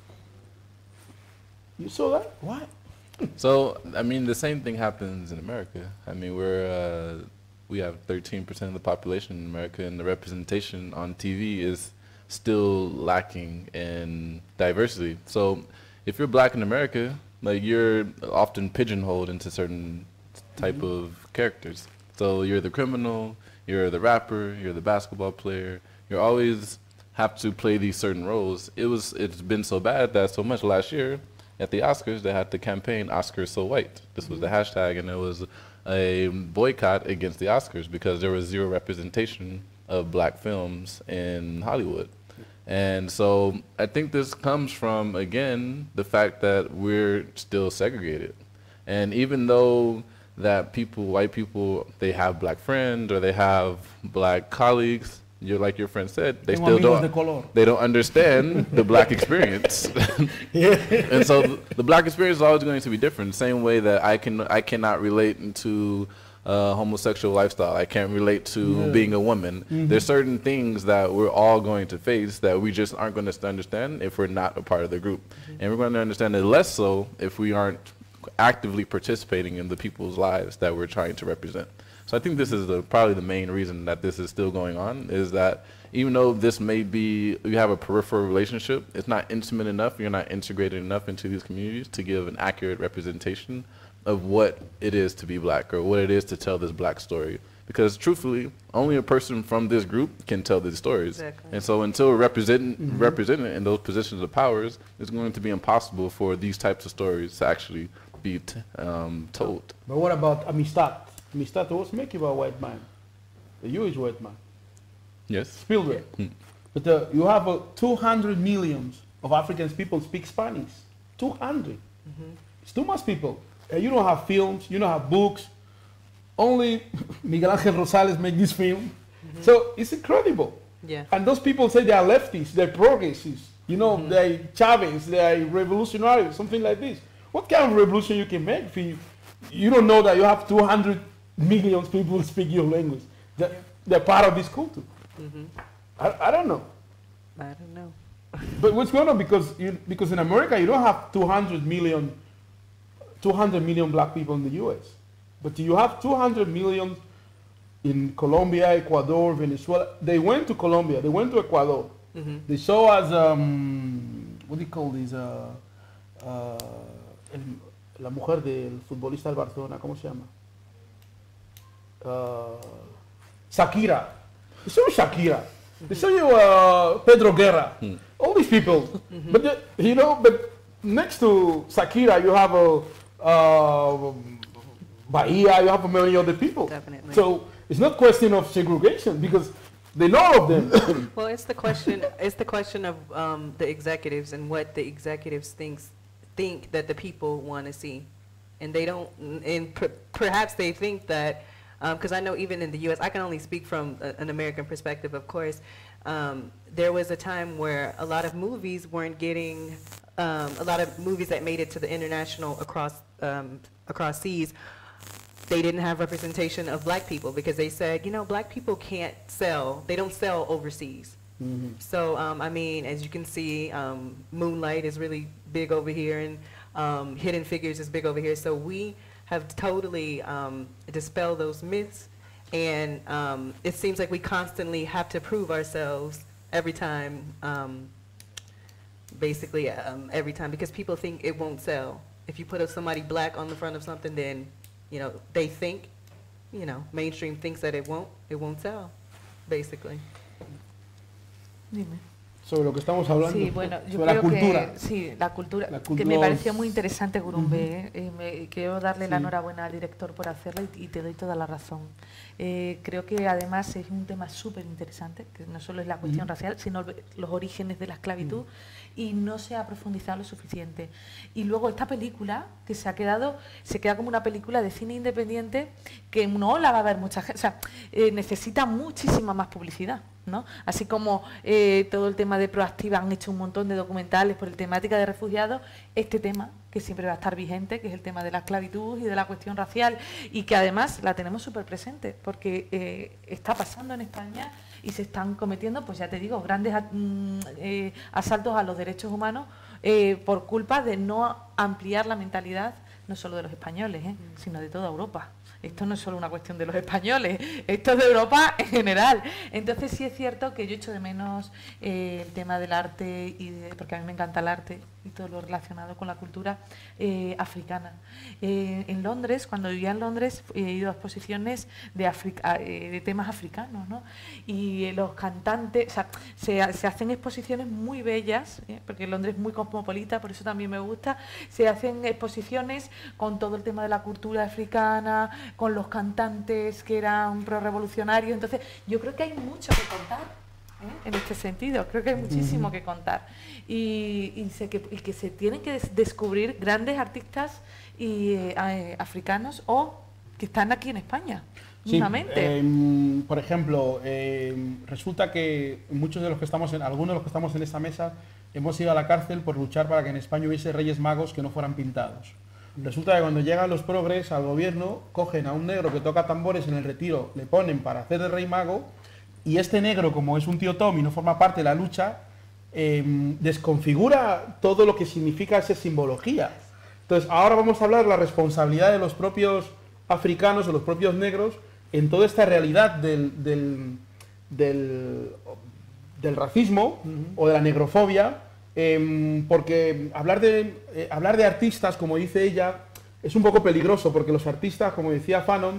Speaker 1: You saw that? Why?
Speaker 4: So I mean, the same thing happens in America. I mean, we're uh, we have thirteen percent of the population in America, and the representation on T V is still lacking in diversity. So if you're black in America, like you're often pigeonholed into certain type mm-hmm. of characters. So you're the criminal, you're the rapper, you're the basketball player. You always have to play these certain roles. It was, it's been so bad that so much last year at the Oscars, they had the campaign Oscars So White. This mm-hmm. was the hashtag, and it was a boycott against the Oscars because there was zero representation of black films in Hollywood. And so I think this comes from, again, the fact that we're still segregated. And even though that people, white people, they have black friends or they have black colleagues, you're like your friend said, they still don't, they don't understand the black experience. Yeah. And so th the black experience is always going to be different. Same way that I can, I cannot relate to Uh, homosexual lifestyle. I can't relate to yeah. being a woman. Mm-hmm. There's certain things that we're all going to face that we just aren't going to understand if we're not a part of the group. Mm-hmm. And we're going to understand it less so if we aren't actively participating in the people's lives that we're trying to represent. So I think this is the, probably the main reason that this is still going on, is that even though this may be, you have a peripheral relationship, it's not intimate enough, you're not integrated enough into these communities to give an accurate representation of what it is to be black or what it is to tell this black story. Because truthfully, only a person from this group can tell these stories.
Speaker 3: Exactly.
Speaker 4: And so until we're represent, mm-hmm. represented in those positions of powers, it's going to be impossible for these types of stories to actually be t um, told.
Speaker 1: But what about Amistad? Amistad was making about white man. The Jewish white man.
Speaker 4: Yes.
Speaker 1: Spielberg.
Speaker 4: Hmm.
Speaker 1: But uh, you have uh, two hundred millions of African people speak Spanish. two hundred. Mm-hmm. It's too much people. Uh, you don't have films, you don't have books. Only Miguel Ángel Rosales make this film. Mm-hmm. So it's incredible.
Speaker 3: Yeah.
Speaker 1: And those people say they are leftists, they're progressives. You know, mm-hmm. they're Chavez, they're revolutionaries, something like this. What kind of revolution you can make if you, you don't know that you have two hundred million people speak your language? They're, they're part of this culture. Mm-hmm. I, I don't know.
Speaker 3: I don't know.
Speaker 1: But what's going on, because you, because in America you don't have two hundred million, two hundred million black people in the U S, but you have two hundred million in Colombia, Ecuador, Venezuela. They went to Colombia, they went to Ecuador. Mm-hmm. They saw as um, what do you call this? Uh, uh, el, la mujer del futbolista del Barcelona, ¿cómo se llama? Uh, Shakira. They saw Shakira. They saw you, uh, Pedro Guerra. Mm. All these people. Mm-hmm. But the, you know, but next to Shakira, you have a uh, Bahia. You have many other people.
Speaker 3: Definitely.
Speaker 1: So it's not question of segregation, because they know all of them.
Speaker 3: Well, it's the question. It's the question of um, the executives and what the executives thinks think that the people want to see, and they don't. And per, perhaps they think that. Because um, I know even in the U S, I can only speak from a, an American perspective, of course. Um, there was a time where a lot of movies weren't getting, um, a lot of movies that made it to the international across, um, across seas, they didn't have representation of black people, because they said, you know, black people can't sell, they don't sell overseas. Mm-hmm. So, um, I mean, as you can see, um, Moonlight is really big over here, and um, Hidden Figures is big over here. So we have totally um, dispelled those myths, and um, it seems like we constantly have to prove ourselves every time, um, basically um, every time, because people think it won't sell. If you put somebody black on the front of something, then, you know, they think, you know, mainstream thinks that it won't, it won't sell, basically.
Speaker 5: Dime.
Speaker 1: Sobre lo que estamos hablando,
Speaker 5: sí, bueno, yo
Speaker 1: sobre
Speaker 5: creo
Speaker 1: la cultura.
Speaker 5: Que, sí, la cultura,
Speaker 1: la
Speaker 5: que me pareció muy interesante, Gurumbe.
Speaker 1: Uh-huh.
Speaker 5: eh, me, quiero darle sí. la enhorabuena al director por hacerlo, y, y te doy toda la razón. Eh, creo que además es un tema súper interesante, que no solo es la cuestión uh-huh. racial, sino los orígenes de la esclavitud, uh-huh. y no se ha profundizado lo suficiente. Y luego esta película, que se ha quedado, se queda como una película de cine independiente, que no la va a ver mucha gente, o sea, eh, necesita muchísima más publicidad, ¿no? Así como eh, todo el tema de Proactiva, han hecho un montón de documentales por el temática de refugiados, este tema que siempre va a estar vigente, que es el tema de la esclavitud y de la cuestión racial, y que además la tenemos súper presente, porque eh, está pasando en España y se están cometiendo, pues ya te digo, grandes mm, eh, asaltos a los derechos humanos eh, por culpa de no ampliar la mentalidad, no solo de los españoles, eh, sino de toda Europa. Esto no es solo una cuestión de los españoles, esto es de Europa en general. Entonces sí es cierto que yo echo de menos eh, el tema del arte, y de, porque a mí me encanta el arte y todo lo relacionado con la cultura eh, africana. Eh, en Londres, cuando vivía en Londres, he ido a exposiciones de, Africa, eh, de temas africanos, ¿no? Y eh, los cantantes, o sea, se, se hacen exposiciones muy bellas, ¿eh? Porque Londres es muy cosmopolita, por eso también me gusta. Se hacen exposiciones con todo el tema de la cultura africana, con los cantantes que eran pro-revolucionarios. Entonces, yo creo que hay mucho que contar, ¿eh? En este sentido. Creo que hay muchísimo que contar. Y, y, se, que, y que se tienen que des descubrir grandes artistas y, eh, africanos o que están aquí en España.
Speaker 1: Sí, eh, por ejemplo, eh, resulta que muchos de los que estamos en, algunos de los que estamos en esta mesa hemos ido a la cárcel por luchar para que en España hubiese reyes magos que no fueran pintados. Resulta que cuando llegan los progres al gobierno, cogen a un negro que toca tambores en el Retiro, le ponen para hacer de rey mago, y este negro, como es un tío Tom y no forma parte de la lucha, eh, desconfigura todo lo que significa esa simbología. Entonces, ahora vamos a hablar de la responsabilidad de los propios africanos, de los propios negros, en toda esta realidad del, del, del, del racismo uh-huh. o de la negrofobia. Eh, porque hablar de, eh, hablar de artistas, como dice ella, es un poco peligroso, porque los artistas, como decía Fanon,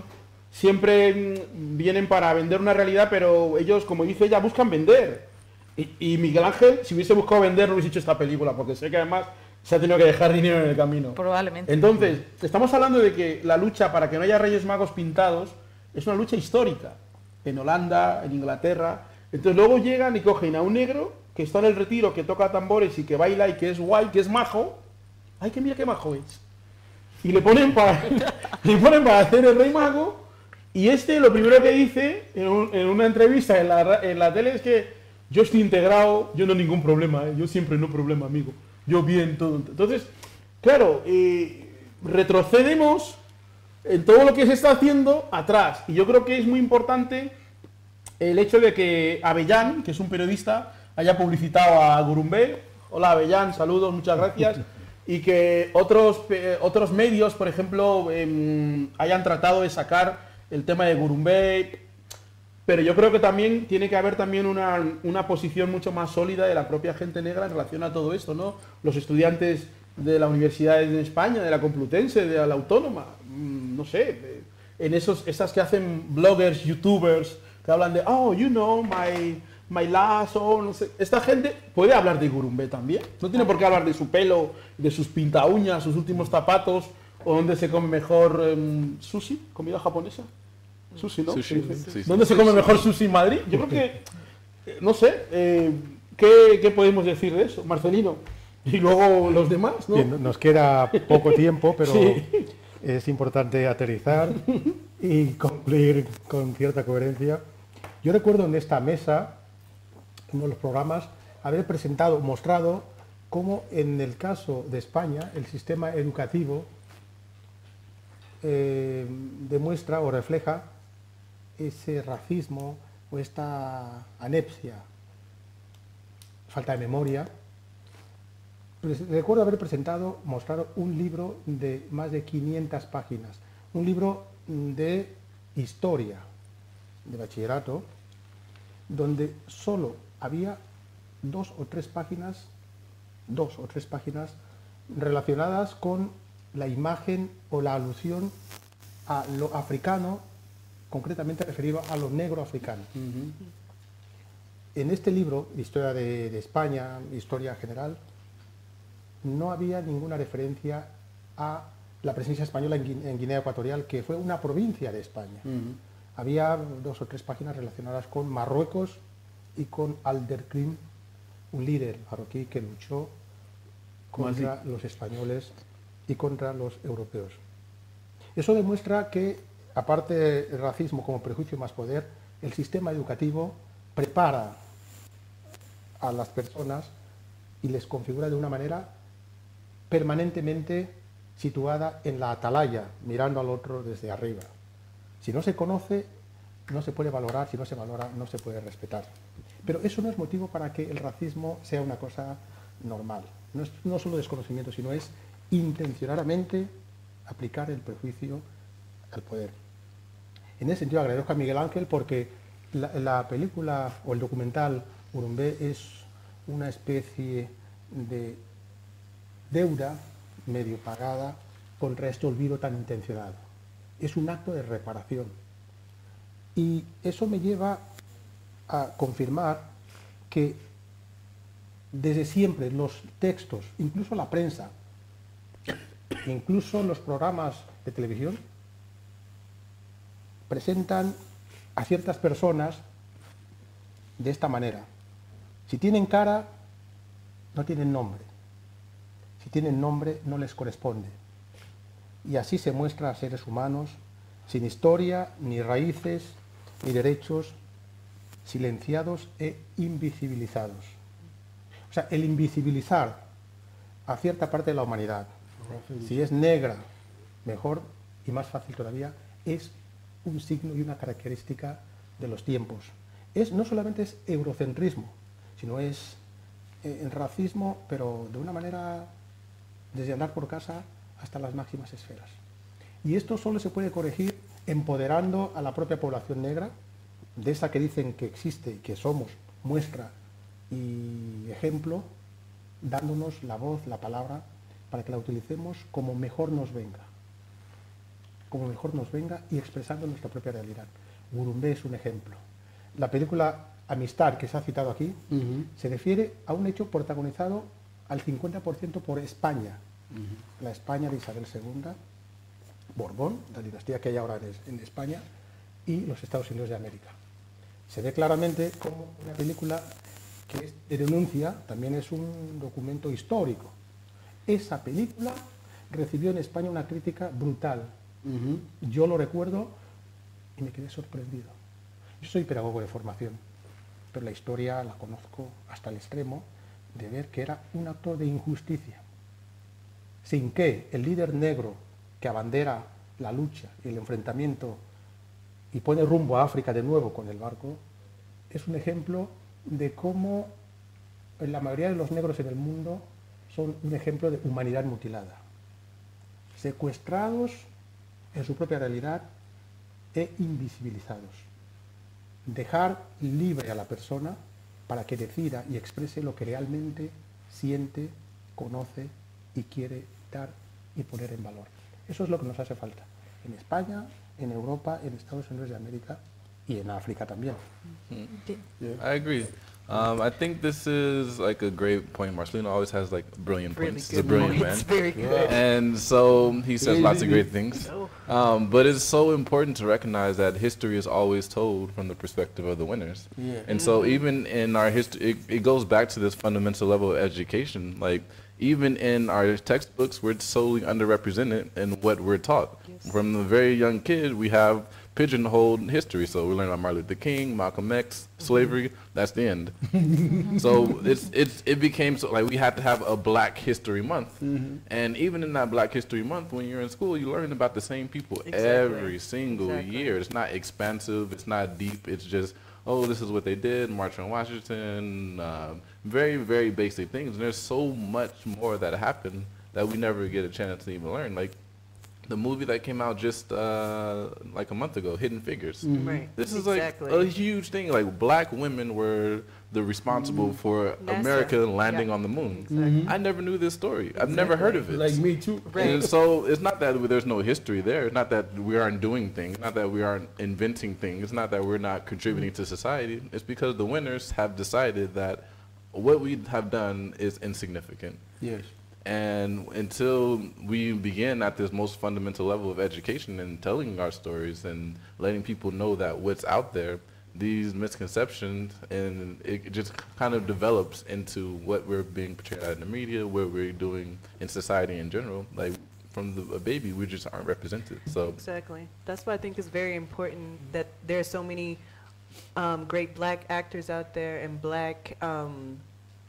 Speaker 1: siempre mm, vienen para vender una realidad, pero ellos, como dice ella, buscan vender. Y, y Miguel Ángel, si hubiese buscado vender, no hubiese hecho esta película, porque sé que además se ha tenido que dejar dinero en el camino.
Speaker 5: Probablemente.
Speaker 1: Entonces, estamos hablando de que la lucha para que no haya Reyes Magos pintados es una lucha histórica. En Holanda, en Inglaterra. Entonces luego llegan y cogen a un negro que está en el retiro, que toca tambores y que baila y que es guay, que es majo. Ay, que mira qué majo es. Y le ponen para, le ponen para hacer el Rey Mago. Y este lo primero que dice en, un, en una entrevista en la, en la tele es que yo estoy integrado, yo no hay ningún problema, ¿eh? Yo siempre no problema, amigo. Yo bien, todo. Entonces, claro, eh, retrocedemos en todo lo que se está haciendo atrás. Y yo creo que es muy importante el hecho de que Avellán, que es un periodista, haya publicitado a Gurumbé. Hola Avellán, saludos, muchas gracias. Y que otros, eh, otros medios, por ejemplo, eh, hayan tratado de sacar el tema de Gurumbé. Pero yo creo que también tiene que haber también una, una posición mucho más sólida de la propia gente negra en relación a todo esto, ¿no? Los estudiantes de la Universidad de España, de la Complutense, de la Autónoma, no sé, en esos, esas que hacen bloggers, youtubers, que hablan de, oh, you know, my, my last, oh, no sé. Esta gente puede hablar de Gurumbé también. No tiene por qué hablar de su pelo, de sus pinta uñas, sus últimos zapatos, o dónde se come mejor um, sushi, comida japonesa. Sushi, ¿no?
Speaker 4: Sushi, sí,
Speaker 1: ¿Dónde
Speaker 4: sí.
Speaker 1: se come mejor sushi en Madrid? Yo creo que, eh, no sé, eh, ¿qué, ¿qué podemos decir de eso, Marcelino? Y luego los demás, ¿no?
Speaker 2: Bien, nos queda poco tiempo, pero
Speaker 1: Sí.
Speaker 2: es importante aterrizar y concluir con cierta coherencia. Yo recuerdo en esta mesa, en uno de los programas, haber presentado, mostrado cómo en el caso de España el sistema educativo eh, demuestra o refleja ese racismo o esta anepsia, falta de memoria. Recuerdo haber presentado, mostrado un libro de más de quinientas páginas, un libro de historia de bachillerato, donde solo había dos o tres páginas, dos o tres páginas relacionadas con la imagen o la alusión a lo africano, concretamente referido a lo negro africano. Uh-huh. En este libro, Historia de, de España, Historia General, no había ninguna referencia a la presencia española en, Guinea, en Guinea Ecuatorial, que fue una provincia de España. Uh-huh. Había dos o tres páginas relacionadas con Marruecos y con Abdelkrim, un líder marroquí que luchó contra los españoles y contra los europeos. Eso demuestra que, aparte del racismo como prejuicio más poder, el sistema educativo prepara a las personas y les configura de una manera permanentemente situada en la atalaya, mirando al otro desde arriba. Si no se conoce, no se puede valorar, si no se valora, no se puede respetar. Pero eso no es motivo para que el racismo sea una cosa normal. No es no solo desconocimiento, sino es intencionadamente aplicar el prejuicio al poder. En ese sentido agradezco a Miguel Ángel porque la, la película o el documental Gurumbé es una especie de deuda medio pagada contra este olvido tan intencionado. Es un acto de reparación. Y eso me lleva a confirmar que desde siempre los textos, incluso la prensa, incluso los programas de televisión, presentan a ciertas personas de esta manera. Si tienen cara, no tienen nombre. Si tienen nombre, no les corresponde. Y así se muestra a seres humanos sin historia, ni raíces, ni derechos, silenciados e invisibilizados. O sea, el invisibilizar a cierta parte de la humanidad, si es negra, mejor y más fácil todavía, es un signo y una característica de los tiempos. Es, no solamente es eurocentrismo, sino es eh, racismo, pero de una manera desde andar por casa hasta las máximas esferas. Y esto solo se puede corregir empoderando a la propia población negra, de esa que dicen que existe y que somos muestra y ejemplo, dándonos la voz, la palabra, para que la utilicemos como mejor nos venga. como mejor nos venga y expresando nuestra propia realidad. Gurumbé es un ejemplo. La película Amistad, que se ha citado aquí, uh-huh. se refiere a un hecho protagonizado al cincuenta por ciento por España, uh-huh. la España de Isabel segunda, Borbón, la dinastía que hay ahora en España, y los Estados Unidos de América. Se ve claramente como una película que es de denuncia también es un documento histórico. Esa película recibió en España una crítica brutal. Uh-huh. Yo lo recuerdo y me quedé sorprendido. Yo soy pedagogo de formación, pero la historia la conozco hasta el extremo de ver que era un acto de injusticia, sin que el líder negro que abandera la lucha y el enfrentamiento y pone rumbo a África de nuevo con el barco, es un ejemplo de cómo la mayoría de los negros en el mundo son un ejemplo de humanidad mutilada, secuestrados en su propia realidad e invisibilizados. Dejar libre a la persona para que decida y exprese lo que realmente siente, conoce y quiere dar y poner en valor. Eso es lo que nos hace falta en España, en Europa, en Estados Unidos de América y en África también.
Speaker 4: Mm-hmm. Yeah. I agree. Um, I think this is like a great point. Marcelino always has like brilliant
Speaker 3: really
Speaker 4: points. He's a brilliant
Speaker 3: points.
Speaker 4: man.
Speaker 3: Very good.
Speaker 4: And so he says lots of great things. Um, but it's so important to recognize that history is always told from the perspective of the winners. Yeah. And so even in our history, it, it goes back to this fundamental level of education. Like even in our textbooks, we're solely underrepresented in what we're taught. Yes. From the very young kid, we have pigeonholed history. So we learn about Martin Luther King, Malcolm X, slavery, that's the end. So it's, it's, it became so like we had to have a Black History Month. Mm-hmm. And even in that Black History Month, when you're in school, you learn about the same people exactly. every single exactly. year. It's not expansive, it's not deep, it's just, oh, this is what they did, March on Washington, um, very, very basic things. And there's so much more that happened that we never get a chance to even learn. Like, the movie that came out just uh, like a month ago, Hidden Figures.
Speaker 3: Mm-hmm. Right.
Speaker 4: This is
Speaker 3: exactly.
Speaker 4: like a huge thing. Like black women were the responsible mm-hmm. for NASA. America landing yeah. on the moon. Exactly. Mm-hmm. I never knew this story. Exactly. I've never heard of it.
Speaker 1: Like me too.
Speaker 4: Right. And so it's not that there's no history there. It's not that we aren't doing things. Not that we aren't inventing things. It's not that we're not contributing mm-hmm. to society. It's because the winners have decided that what we have done is insignificant.
Speaker 1: Yes.
Speaker 4: And until we begin at this most fundamental level of education and telling our stories and letting people know that what's out there, these misconceptions, and it just kind of develops into what we're being portrayed at in the media, what we're doing in society in general. Like from the, a baby, we just aren't represented. So
Speaker 3: exactly. That's why I think it's very important that there are so many um, great black actors out there and black um,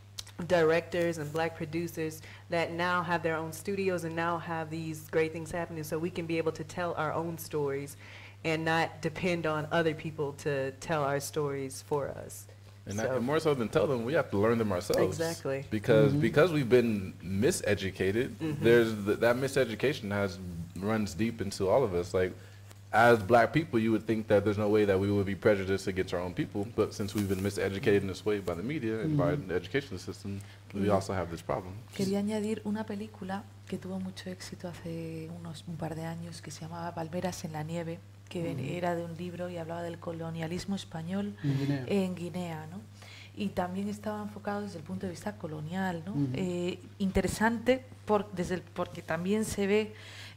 Speaker 3: directors and black producers that now have their own studios and now have these great things happening, so we can be able to tell our own stories and not depend on other people to tell our stories for us.
Speaker 4: And,
Speaker 3: so.
Speaker 4: that, and more so than tell them, we have to learn them ourselves.
Speaker 3: Exactly.
Speaker 4: Because
Speaker 3: mm-hmm.
Speaker 4: because we've been miseducated, mm-hmm. there's th that miseducation has runs deep into all of us. Like, as black people, you would think that there's no way that we would be prejudiced against our own people, but since we've been miseducated in this way by the media and by the educational system, we also have this problem.
Speaker 5: Quería añadir una película que tuvo mucho éxito hace unos un par de años que se llamaba Palmeras en la nieve, que mm. era de un libro y hablaba del colonialismo español Guinea. en Guinea, ¿no? Y también estaba enfocado desde el punto de vista colonial, ¿no? Mm. Eh, interesante por, desde el, porque también se ve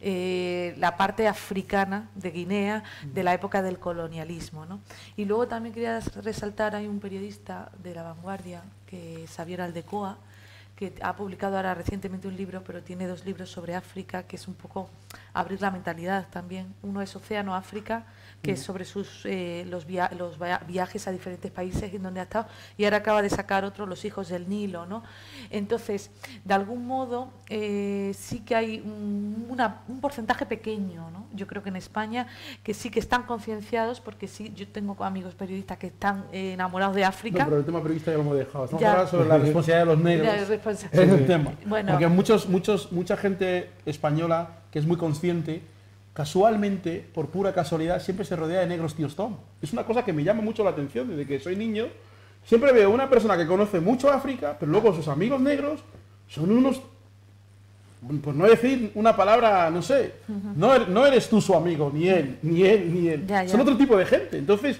Speaker 5: Eh, la parte africana de Guinea de la época del colonialismo, ¿no? Y luego también quería resaltar, hay un periodista de La Vanguardia, que es Xavier Aldecoa, que ha publicado ahora recientemente un libro, pero tiene dos libros sobre África, que es un poco abrir la mentalidad también. Uno es Océano África, que es sobre sus, eh, los, via los viajes a diferentes países en donde ha estado, y ahora acaba de sacar otro, Los hijos del Nilo, ¿no? Entonces, de algún modo, eh, sí que hay un, una, un porcentaje pequeño, ¿no? Yo creo que en España, que sí que están concienciados, porque sí, yo tengo amigos periodistas que están eh, enamorados de África.
Speaker 1: No, pero el tema periodista ya lo hemos dejado. Estamos hablando sobre la responsabilidad de los negros.
Speaker 5: Responsa
Speaker 1: es el tema. Bueno. Porque muchos, muchos, mucha gente española que es muy consciente, casualmente, por pura casualidad, siempre se rodea de negros tíos Tom. Es una cosa que me llama mucho la atención desde que soy niño. Siempre veo una persona que conoce mucho África, pero luego sus amigos negros son unos por no decir una palabra, no sé, uh-huh. no, er, no eres tú su amigo, ni él, ni él, ni él. Ya, ya. Son otro tipo de gente. Entonces,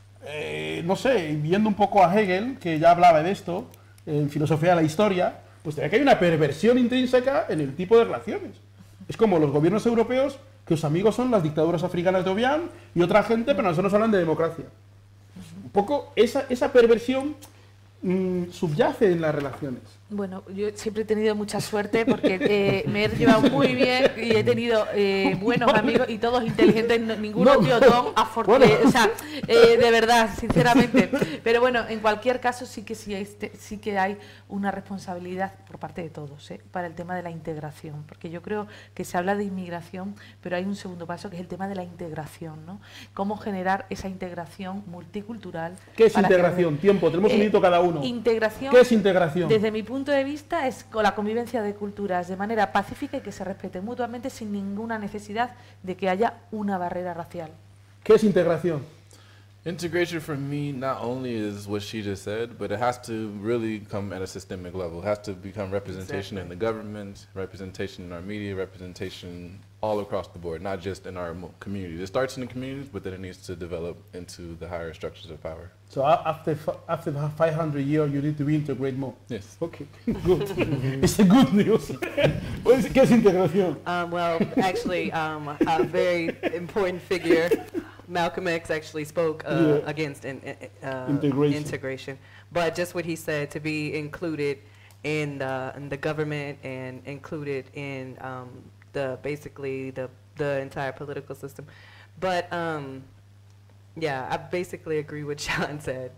Speaker 1: eh, no sé, viendo un poco a Hegel, que ya hablaba de esto, en Filosofía de la Historia, pues te ve que hay una perversión intrínseca en el tipo de relaciones. Es como los gobiernos europeos, que sus amigos son las dictaduras africanas de Obiang y otra gente, pero nosotros hablan de democracia. Un poco esa, esa perversión mmm, subyace en las relaciones.
Speaker 5: Bueno, yo siempre he tenido mucha suerte porque eh, me he llevado muy bien y he tenido eh, buenos amigos y todos inteligentes, ninguno no, biotón, afortunado, bueno. o sea, eh, de verdad, sinceramente. Pero bueno, en cualquier caso sí que sí, este, sí que hay una responsabilidad por parte de todos ¿eh? para el tema de la integración, porque yo creo que se habla de inmigración, pero hay un segundo paso que es el tema de la integración, ¿no? Cómo generar esa integración multicultural.
Speaker 1: ¿Qué es integración? Que, Tiempo, tenemos eh, un minuto cada uno.
Speaker 5: Integración.
Speaker 1: ¿Qué es integración?
Speaker 5: Desde mi punto de vista es con la convivencia de culturas de manera pacífica y que se respeten mutuamente sin ninguna necesidad de que haya una barrera racial.
Speaker 1: ¿Qué es integración?
Speaker 4: Integration for me not only is what she just said, but it has to really come at a systemic level. It has to become representation exactly. in the government, representation in our media, representation all across the board, not just in our communities. It starts in the communities, but then it needs to develop into the higher structures of power.
Speaker 1: So after after five hundred years, you need to integrate more.
Speaker 4: Yes.
Speaker 1: Okay. Good. It's a good news. ¿Qué es integración?
Speaker 3: Um, well, actually, um, a very important figure, Malcolm X, actually spoke uh, yeah. against in, uh, integration. integration. But just what he said, to be included in the, in the government and included in um, the basically the the entire political system. But um, yeah, I basically agree with John said.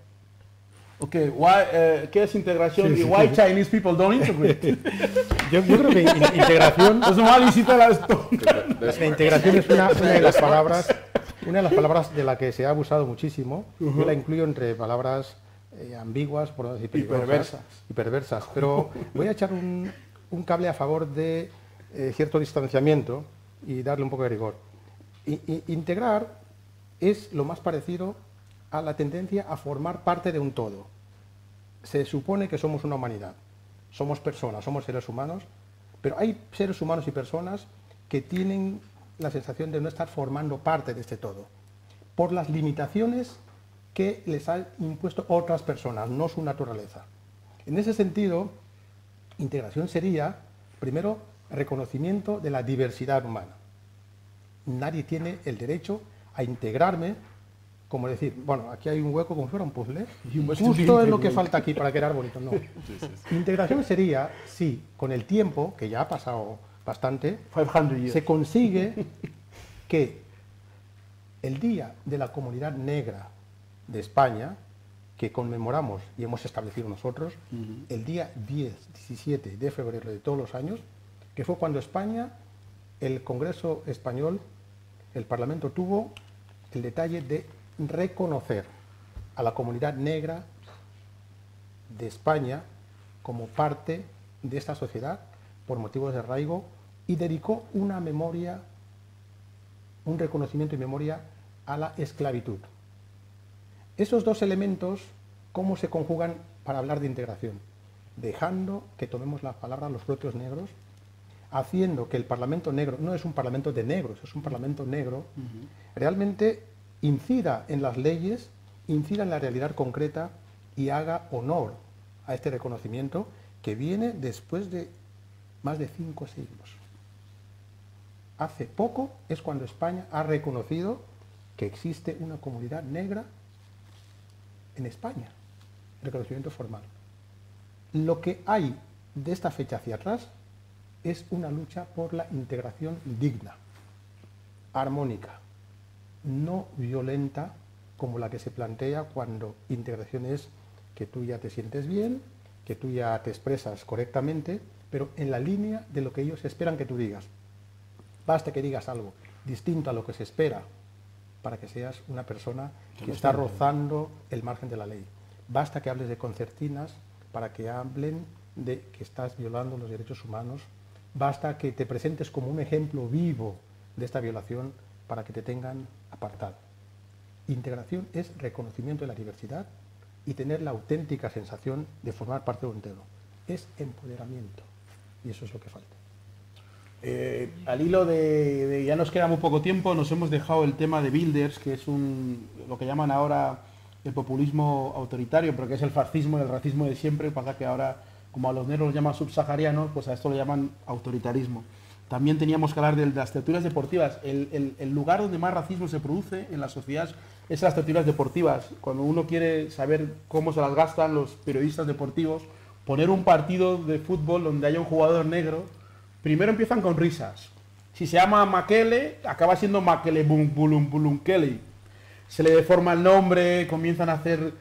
Speaker 1: Okay, why, uh, ¿qué es integración sí, sí, y why sí. Chinese people don't integrate?
Speaker 2: yo, yo creo que in, integración
Speaker 1: es mal y cita las
Speaker 2: la integración es una, una de las palabras una de las palabras de la que se ha abusado muchísimo. Uh-huh. Yo la incluyo entre palabras eh, ambiguas, por no decir peligrosas, y perversas. Y perversas. Pero voy a echar un, un cable a favor de eh, cierto distanciamiento y darle un poco de rigor. I, i, integrar es lo más parecido a la tendencia a formar parte de un todo. Se supone que somos una humanidad, somos personas, somos seres humanos, pero hay seres humanos y personas que tienen la sensación de no estar formando parte de este todo, por las limitaciones que les han impuesto otras personas, no su naturaleza. En ese sentido, integración sería, primero, reconocimiento de la diversidad humana. Nadie tiene el derecho a integrarme, como decir, bueno, aquí hay un hueco como si fuera un puzzle, y un justo es lo que falta aquí para quedar bonito. No. Sí, sí, sí. Integración sería, sí, con el tiempo, que ya ha pasado bastante, se consigue que el Día de la Comunidad Negra de España, que conmemoramos y hemos establecido nosotros, uh-huh. el día diez, diecisiete de febrero de todos los años, que fue cuando España, el Congreso Español, el Parlamento tuvo el detalle de reconocer a la comunidad negra de España como parte de esta sociedad por motivos de arraigo y dedicó una memoria, un reconocimiento y memoria a la esclavitud. Esos dos elementos, ¿cómo se conjugan para hablar de integración? Dejando que tomemos la palabra los propios negros, haciendo que el Parlamento negro, no es un Parlamento de negros, es un Parlamento negro, uh-huh. realmente incida en las leyes, incida en la realidad concreta y haga honor a este reconocimiento que viene después de más de cinco siglos. Hace poco es cuando España ha reconocido que existe una comunidad negra en España, reconocimiento formal. Lo que hay de esta fecha hacia atrás es una lucha por la integración digna, armónica, no violenta como la que se plantea cuando integración es que tú ya te sientes bien, que tú ya te expresas correctamente, pero en la línea de lo que ellos esperan que tú digas. Basta que digas algo distinto a lo que se espera para que seas una persona que está rozando el margen de la ley. Basta que hables de concertinas para que hablen de que estás violando los derechos humanos. Basta que te presentes como un ejemplo vivo de esta violación para que te tengan apartado. Integración es reconocimiento de la diversidad y tener la auténtica sensación de formar parte de un todo. Es empoderamiento y eso es lo que falta.
Speaker 1: Eh, al hilo de, de ya nos queda muy poco tiempo, nos hemos dejado el tema de Wilders, que es un lo que llaman ahora el populismo autoritario, pero que es el fascismo, el racismo de siempre. Pasa que ahora, como a los negros los llaman subsaharianos, pues a esto lo llaman autoritarismo. También teníamos que hablar de las tertulias deportivas. El, el, el lugar donde más racismo se produce en las sociedades es las tertulias deportivas. Cuando uno quiere saber cómo se las gastan los periodistas deportivos, poner un partido de fútbol donde haya un jugador negro, primero empiezan con risas. Si se llama Makele, acaba siendo Makele Bum Bulum Bulum Kelly. Se le deforma el nombre, comienzan a hacer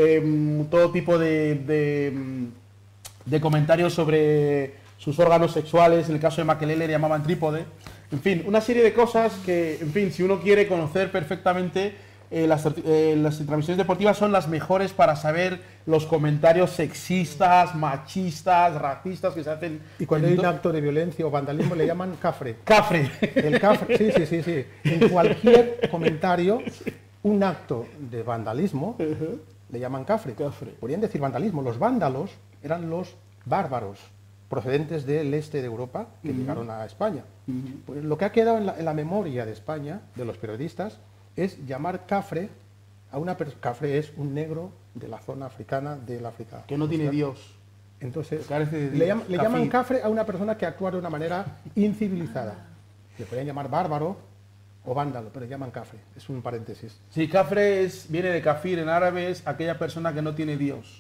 Speaker 1: eh, todo tipo de, de, de comentarios sobre sus órganos sexuales. En el caso de Makelele le llamaban trípode. En fin, una serie de cosas que, en fin, si uno quiere conocer perfectamente, eh, las, eh, las transmisiones deportivas son las mejores para saber los comentarios sexistas, machistas, racistas que se hacen.
Speaker 2: Y cuando hay un acto de violencia o vandalismo le llaman cafre.
Speaker 1: Cafre.
Speaker 2: El cafre, sí, sí, sí, sí. En cualquier comentario, un acto de vandalismo uh-huh. le llaman cafre.
Speaker 1: Cafre.
Speaker 2: Podrían decir vandalismo. Los vándalos eran los bárbaros procedentes del este de Europa que uh-huh. llegaron a España. Uh-huh. Pues lo que ha quedado en la, en la memoria de España, de los periodistas, es llamar cafre a una persona. Cafre es un negro de la zona africana del África.
Speaker 1: Que no tiene Dios.
Speaker 2: Entonces,
Speaker 1: de
Speaker 2: le, llama, le llaman cafre a una persona que actúa de una manera incivilizada. Le podrían llamar bárbaro o vándalo, pero le llaman cafre. Es un paréntesis.
Speaker 1: Sí, cafre es, viene de kafir en árabe, es aquella persona que no tiene Dios,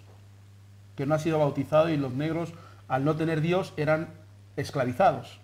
Speaker 1: que no ha sido bautizado, y los negros, al no tener Dios, eran esclavizados,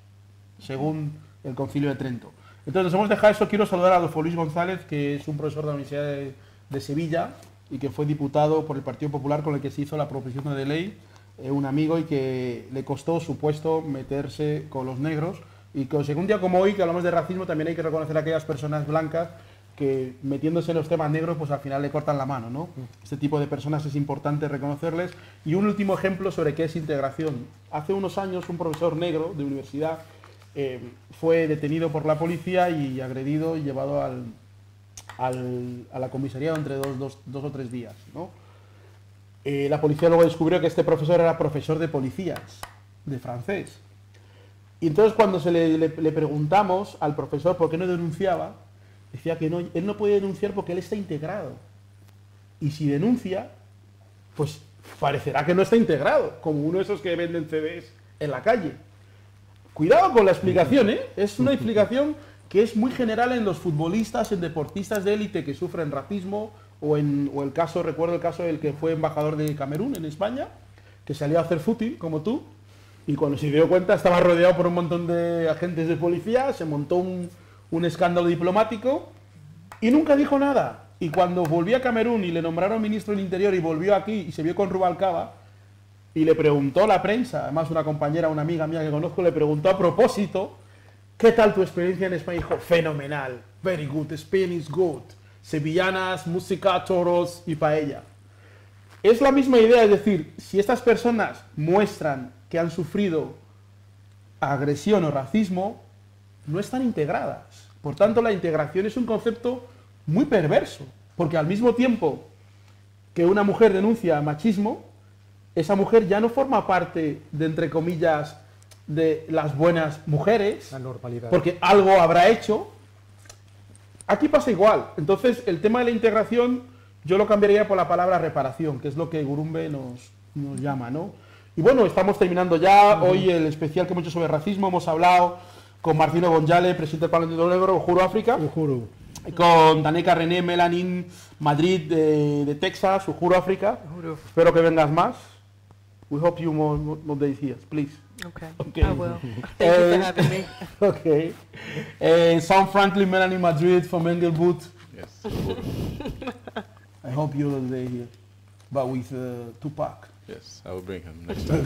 Speaker 1: según el Concilio de Trento. Entonces, nos hemos dejado eso. Quiero saludar a Adolfo Luis González, que es un profesor de la Universidad de, de Sevilla y que fue diputado por el Partido Popular, con el que se hizo la proposición de ley, eh, un amigo, y que le costó su puesto meterse con los negros. Y que según un día como hoy, que hablamos de racismo, también hay que reconocer a aquellas personas blancas que, metiéndose en los temas negros, pues al final le cortan la mano, ¿no? Este tipo de personas es importante reconocerles. Y un último ejemplo sobre qué es integración. Hace unos años un profesor negro de universidad eh, fue detenido por la policía y agredido y llevado al, al, a la comisaría entre dos, dos, dos o tres días, ¿no? Eh, la policía luego descubrió que este profesor era profesor de policías, de francés. Y entonces cuando se le, le, le preguntamos al profesor por qué no denunciaba, decía que no, él no puede denunciar porque él está integrado. Y si denuncia, pues parecerá que no está integrado, como uno de esos que venden C Ds en la calle. Cuidado con la explicación, ¿eh? Es una explicación que es muy general en los futbolistas, en deportistas de élite que sufren racismo, o en o el caso, recuerdo el caso del que fue embajador de Camerún en España, que salió a hacer fútbol, como tú, y cuando se dio cuenta estaba rodeado por un montón de agentes de policía, se montó un, un escándalo diplomático y nunca dijo nada. Y cuando volvió a Camerún y le nombraron ministro del Interior y volvió aquí y se vio con Rubalcaba y le preguntó a la prensa, además una compañera, una amiga mía que conozco, le preguntó a propósito, ¿qué tal tu experiencia en España? Y dijo, fenomenal, very good, Spain is good, sevillanas, música, toros y paella. Es la misma idea, es decir, si estas personas muestran que han sufrido agresión o racismo, no están integradas. Por tanto, la integración es un concepto muy perverso, porque al mismo tiempo que una mujer denuncia machismo, esa mujer ya no forma parte de, entre comillas, de las buenas mujeres,
Speaker 2: la normalidad,
Speaker 1: porque algo habrá hecho. Aquí pasa igual. Entonces, el tema de la integración yo lo cambiaría por la palabra reparación, que es lo que Gurumbe nos, nos llama, ¿no? Y bueno, estamos terminando ya. Uh-huh. Hoy el especial que hemos hecho sobre racismo. Hemos hablado con Martino Bonjale, presidente del Parlamento Negro, Uhuru África.
Speaker 2: Uhuru.
Speaker 1: Con Daneca René Melanin, Madrid, de, de Texas, Uhuru África.
Speaker 3: Uhuru.
Speaker 1: Espero que vengas más. We hope you more, more, more days here, please.
Speaker 3: Okay.
Speaker 1: Okay.
Speaker 3: I will. Thank you for having me.
Speaker 1: Okay. Uh, Sam Franklin, Melanin Madrid from Engelwood.
Speaker 4: Yes.
Speaker 1: I hope you'll stay here, but with uh, Tupac.
Speaker 4: Yes, I will bring him next time.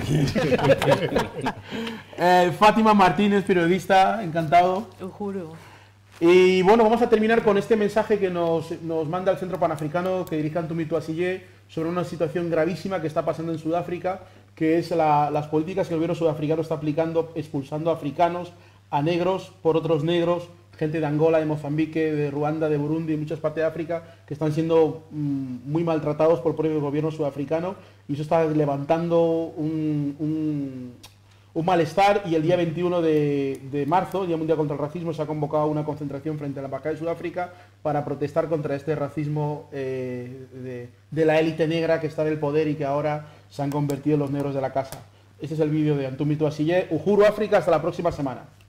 Speaker 1: eh, Fátima Martínez, periodista, encantado.
Speaker 3: Uhuru.
Speaker 1: Y bueno, vamos a terminar con este mensaje que nos, nos manda el Centro Panafricano, que dirige Antumi Tuasillé, sobre una situación gravísima que está pasando en Sudáfrica, que es la, las políticas que el gobierno sudafricano está aplicando, expulsando a africanos, a negros por otros negros, gente de Angola, de Mozambique, de Ruanda, de Burundi y muchas partes de África, que están siendo mmm, muy maltratados por el propio gobierno sudafricano, y eso está levantando un, un, un malestar, y el día veintiuno de, de marzo, Día Mundial contra el Racismo, se ha convocado una concentración frente a la Embajada de Sudáfrica para protestar contra este racismo eh, de, de la élite negra que está en el poder y que ahora se han convertido en los negros de la casa. Este es el vídeo de Antumi Tuasille. Uhuru África, hasta la próxima semana.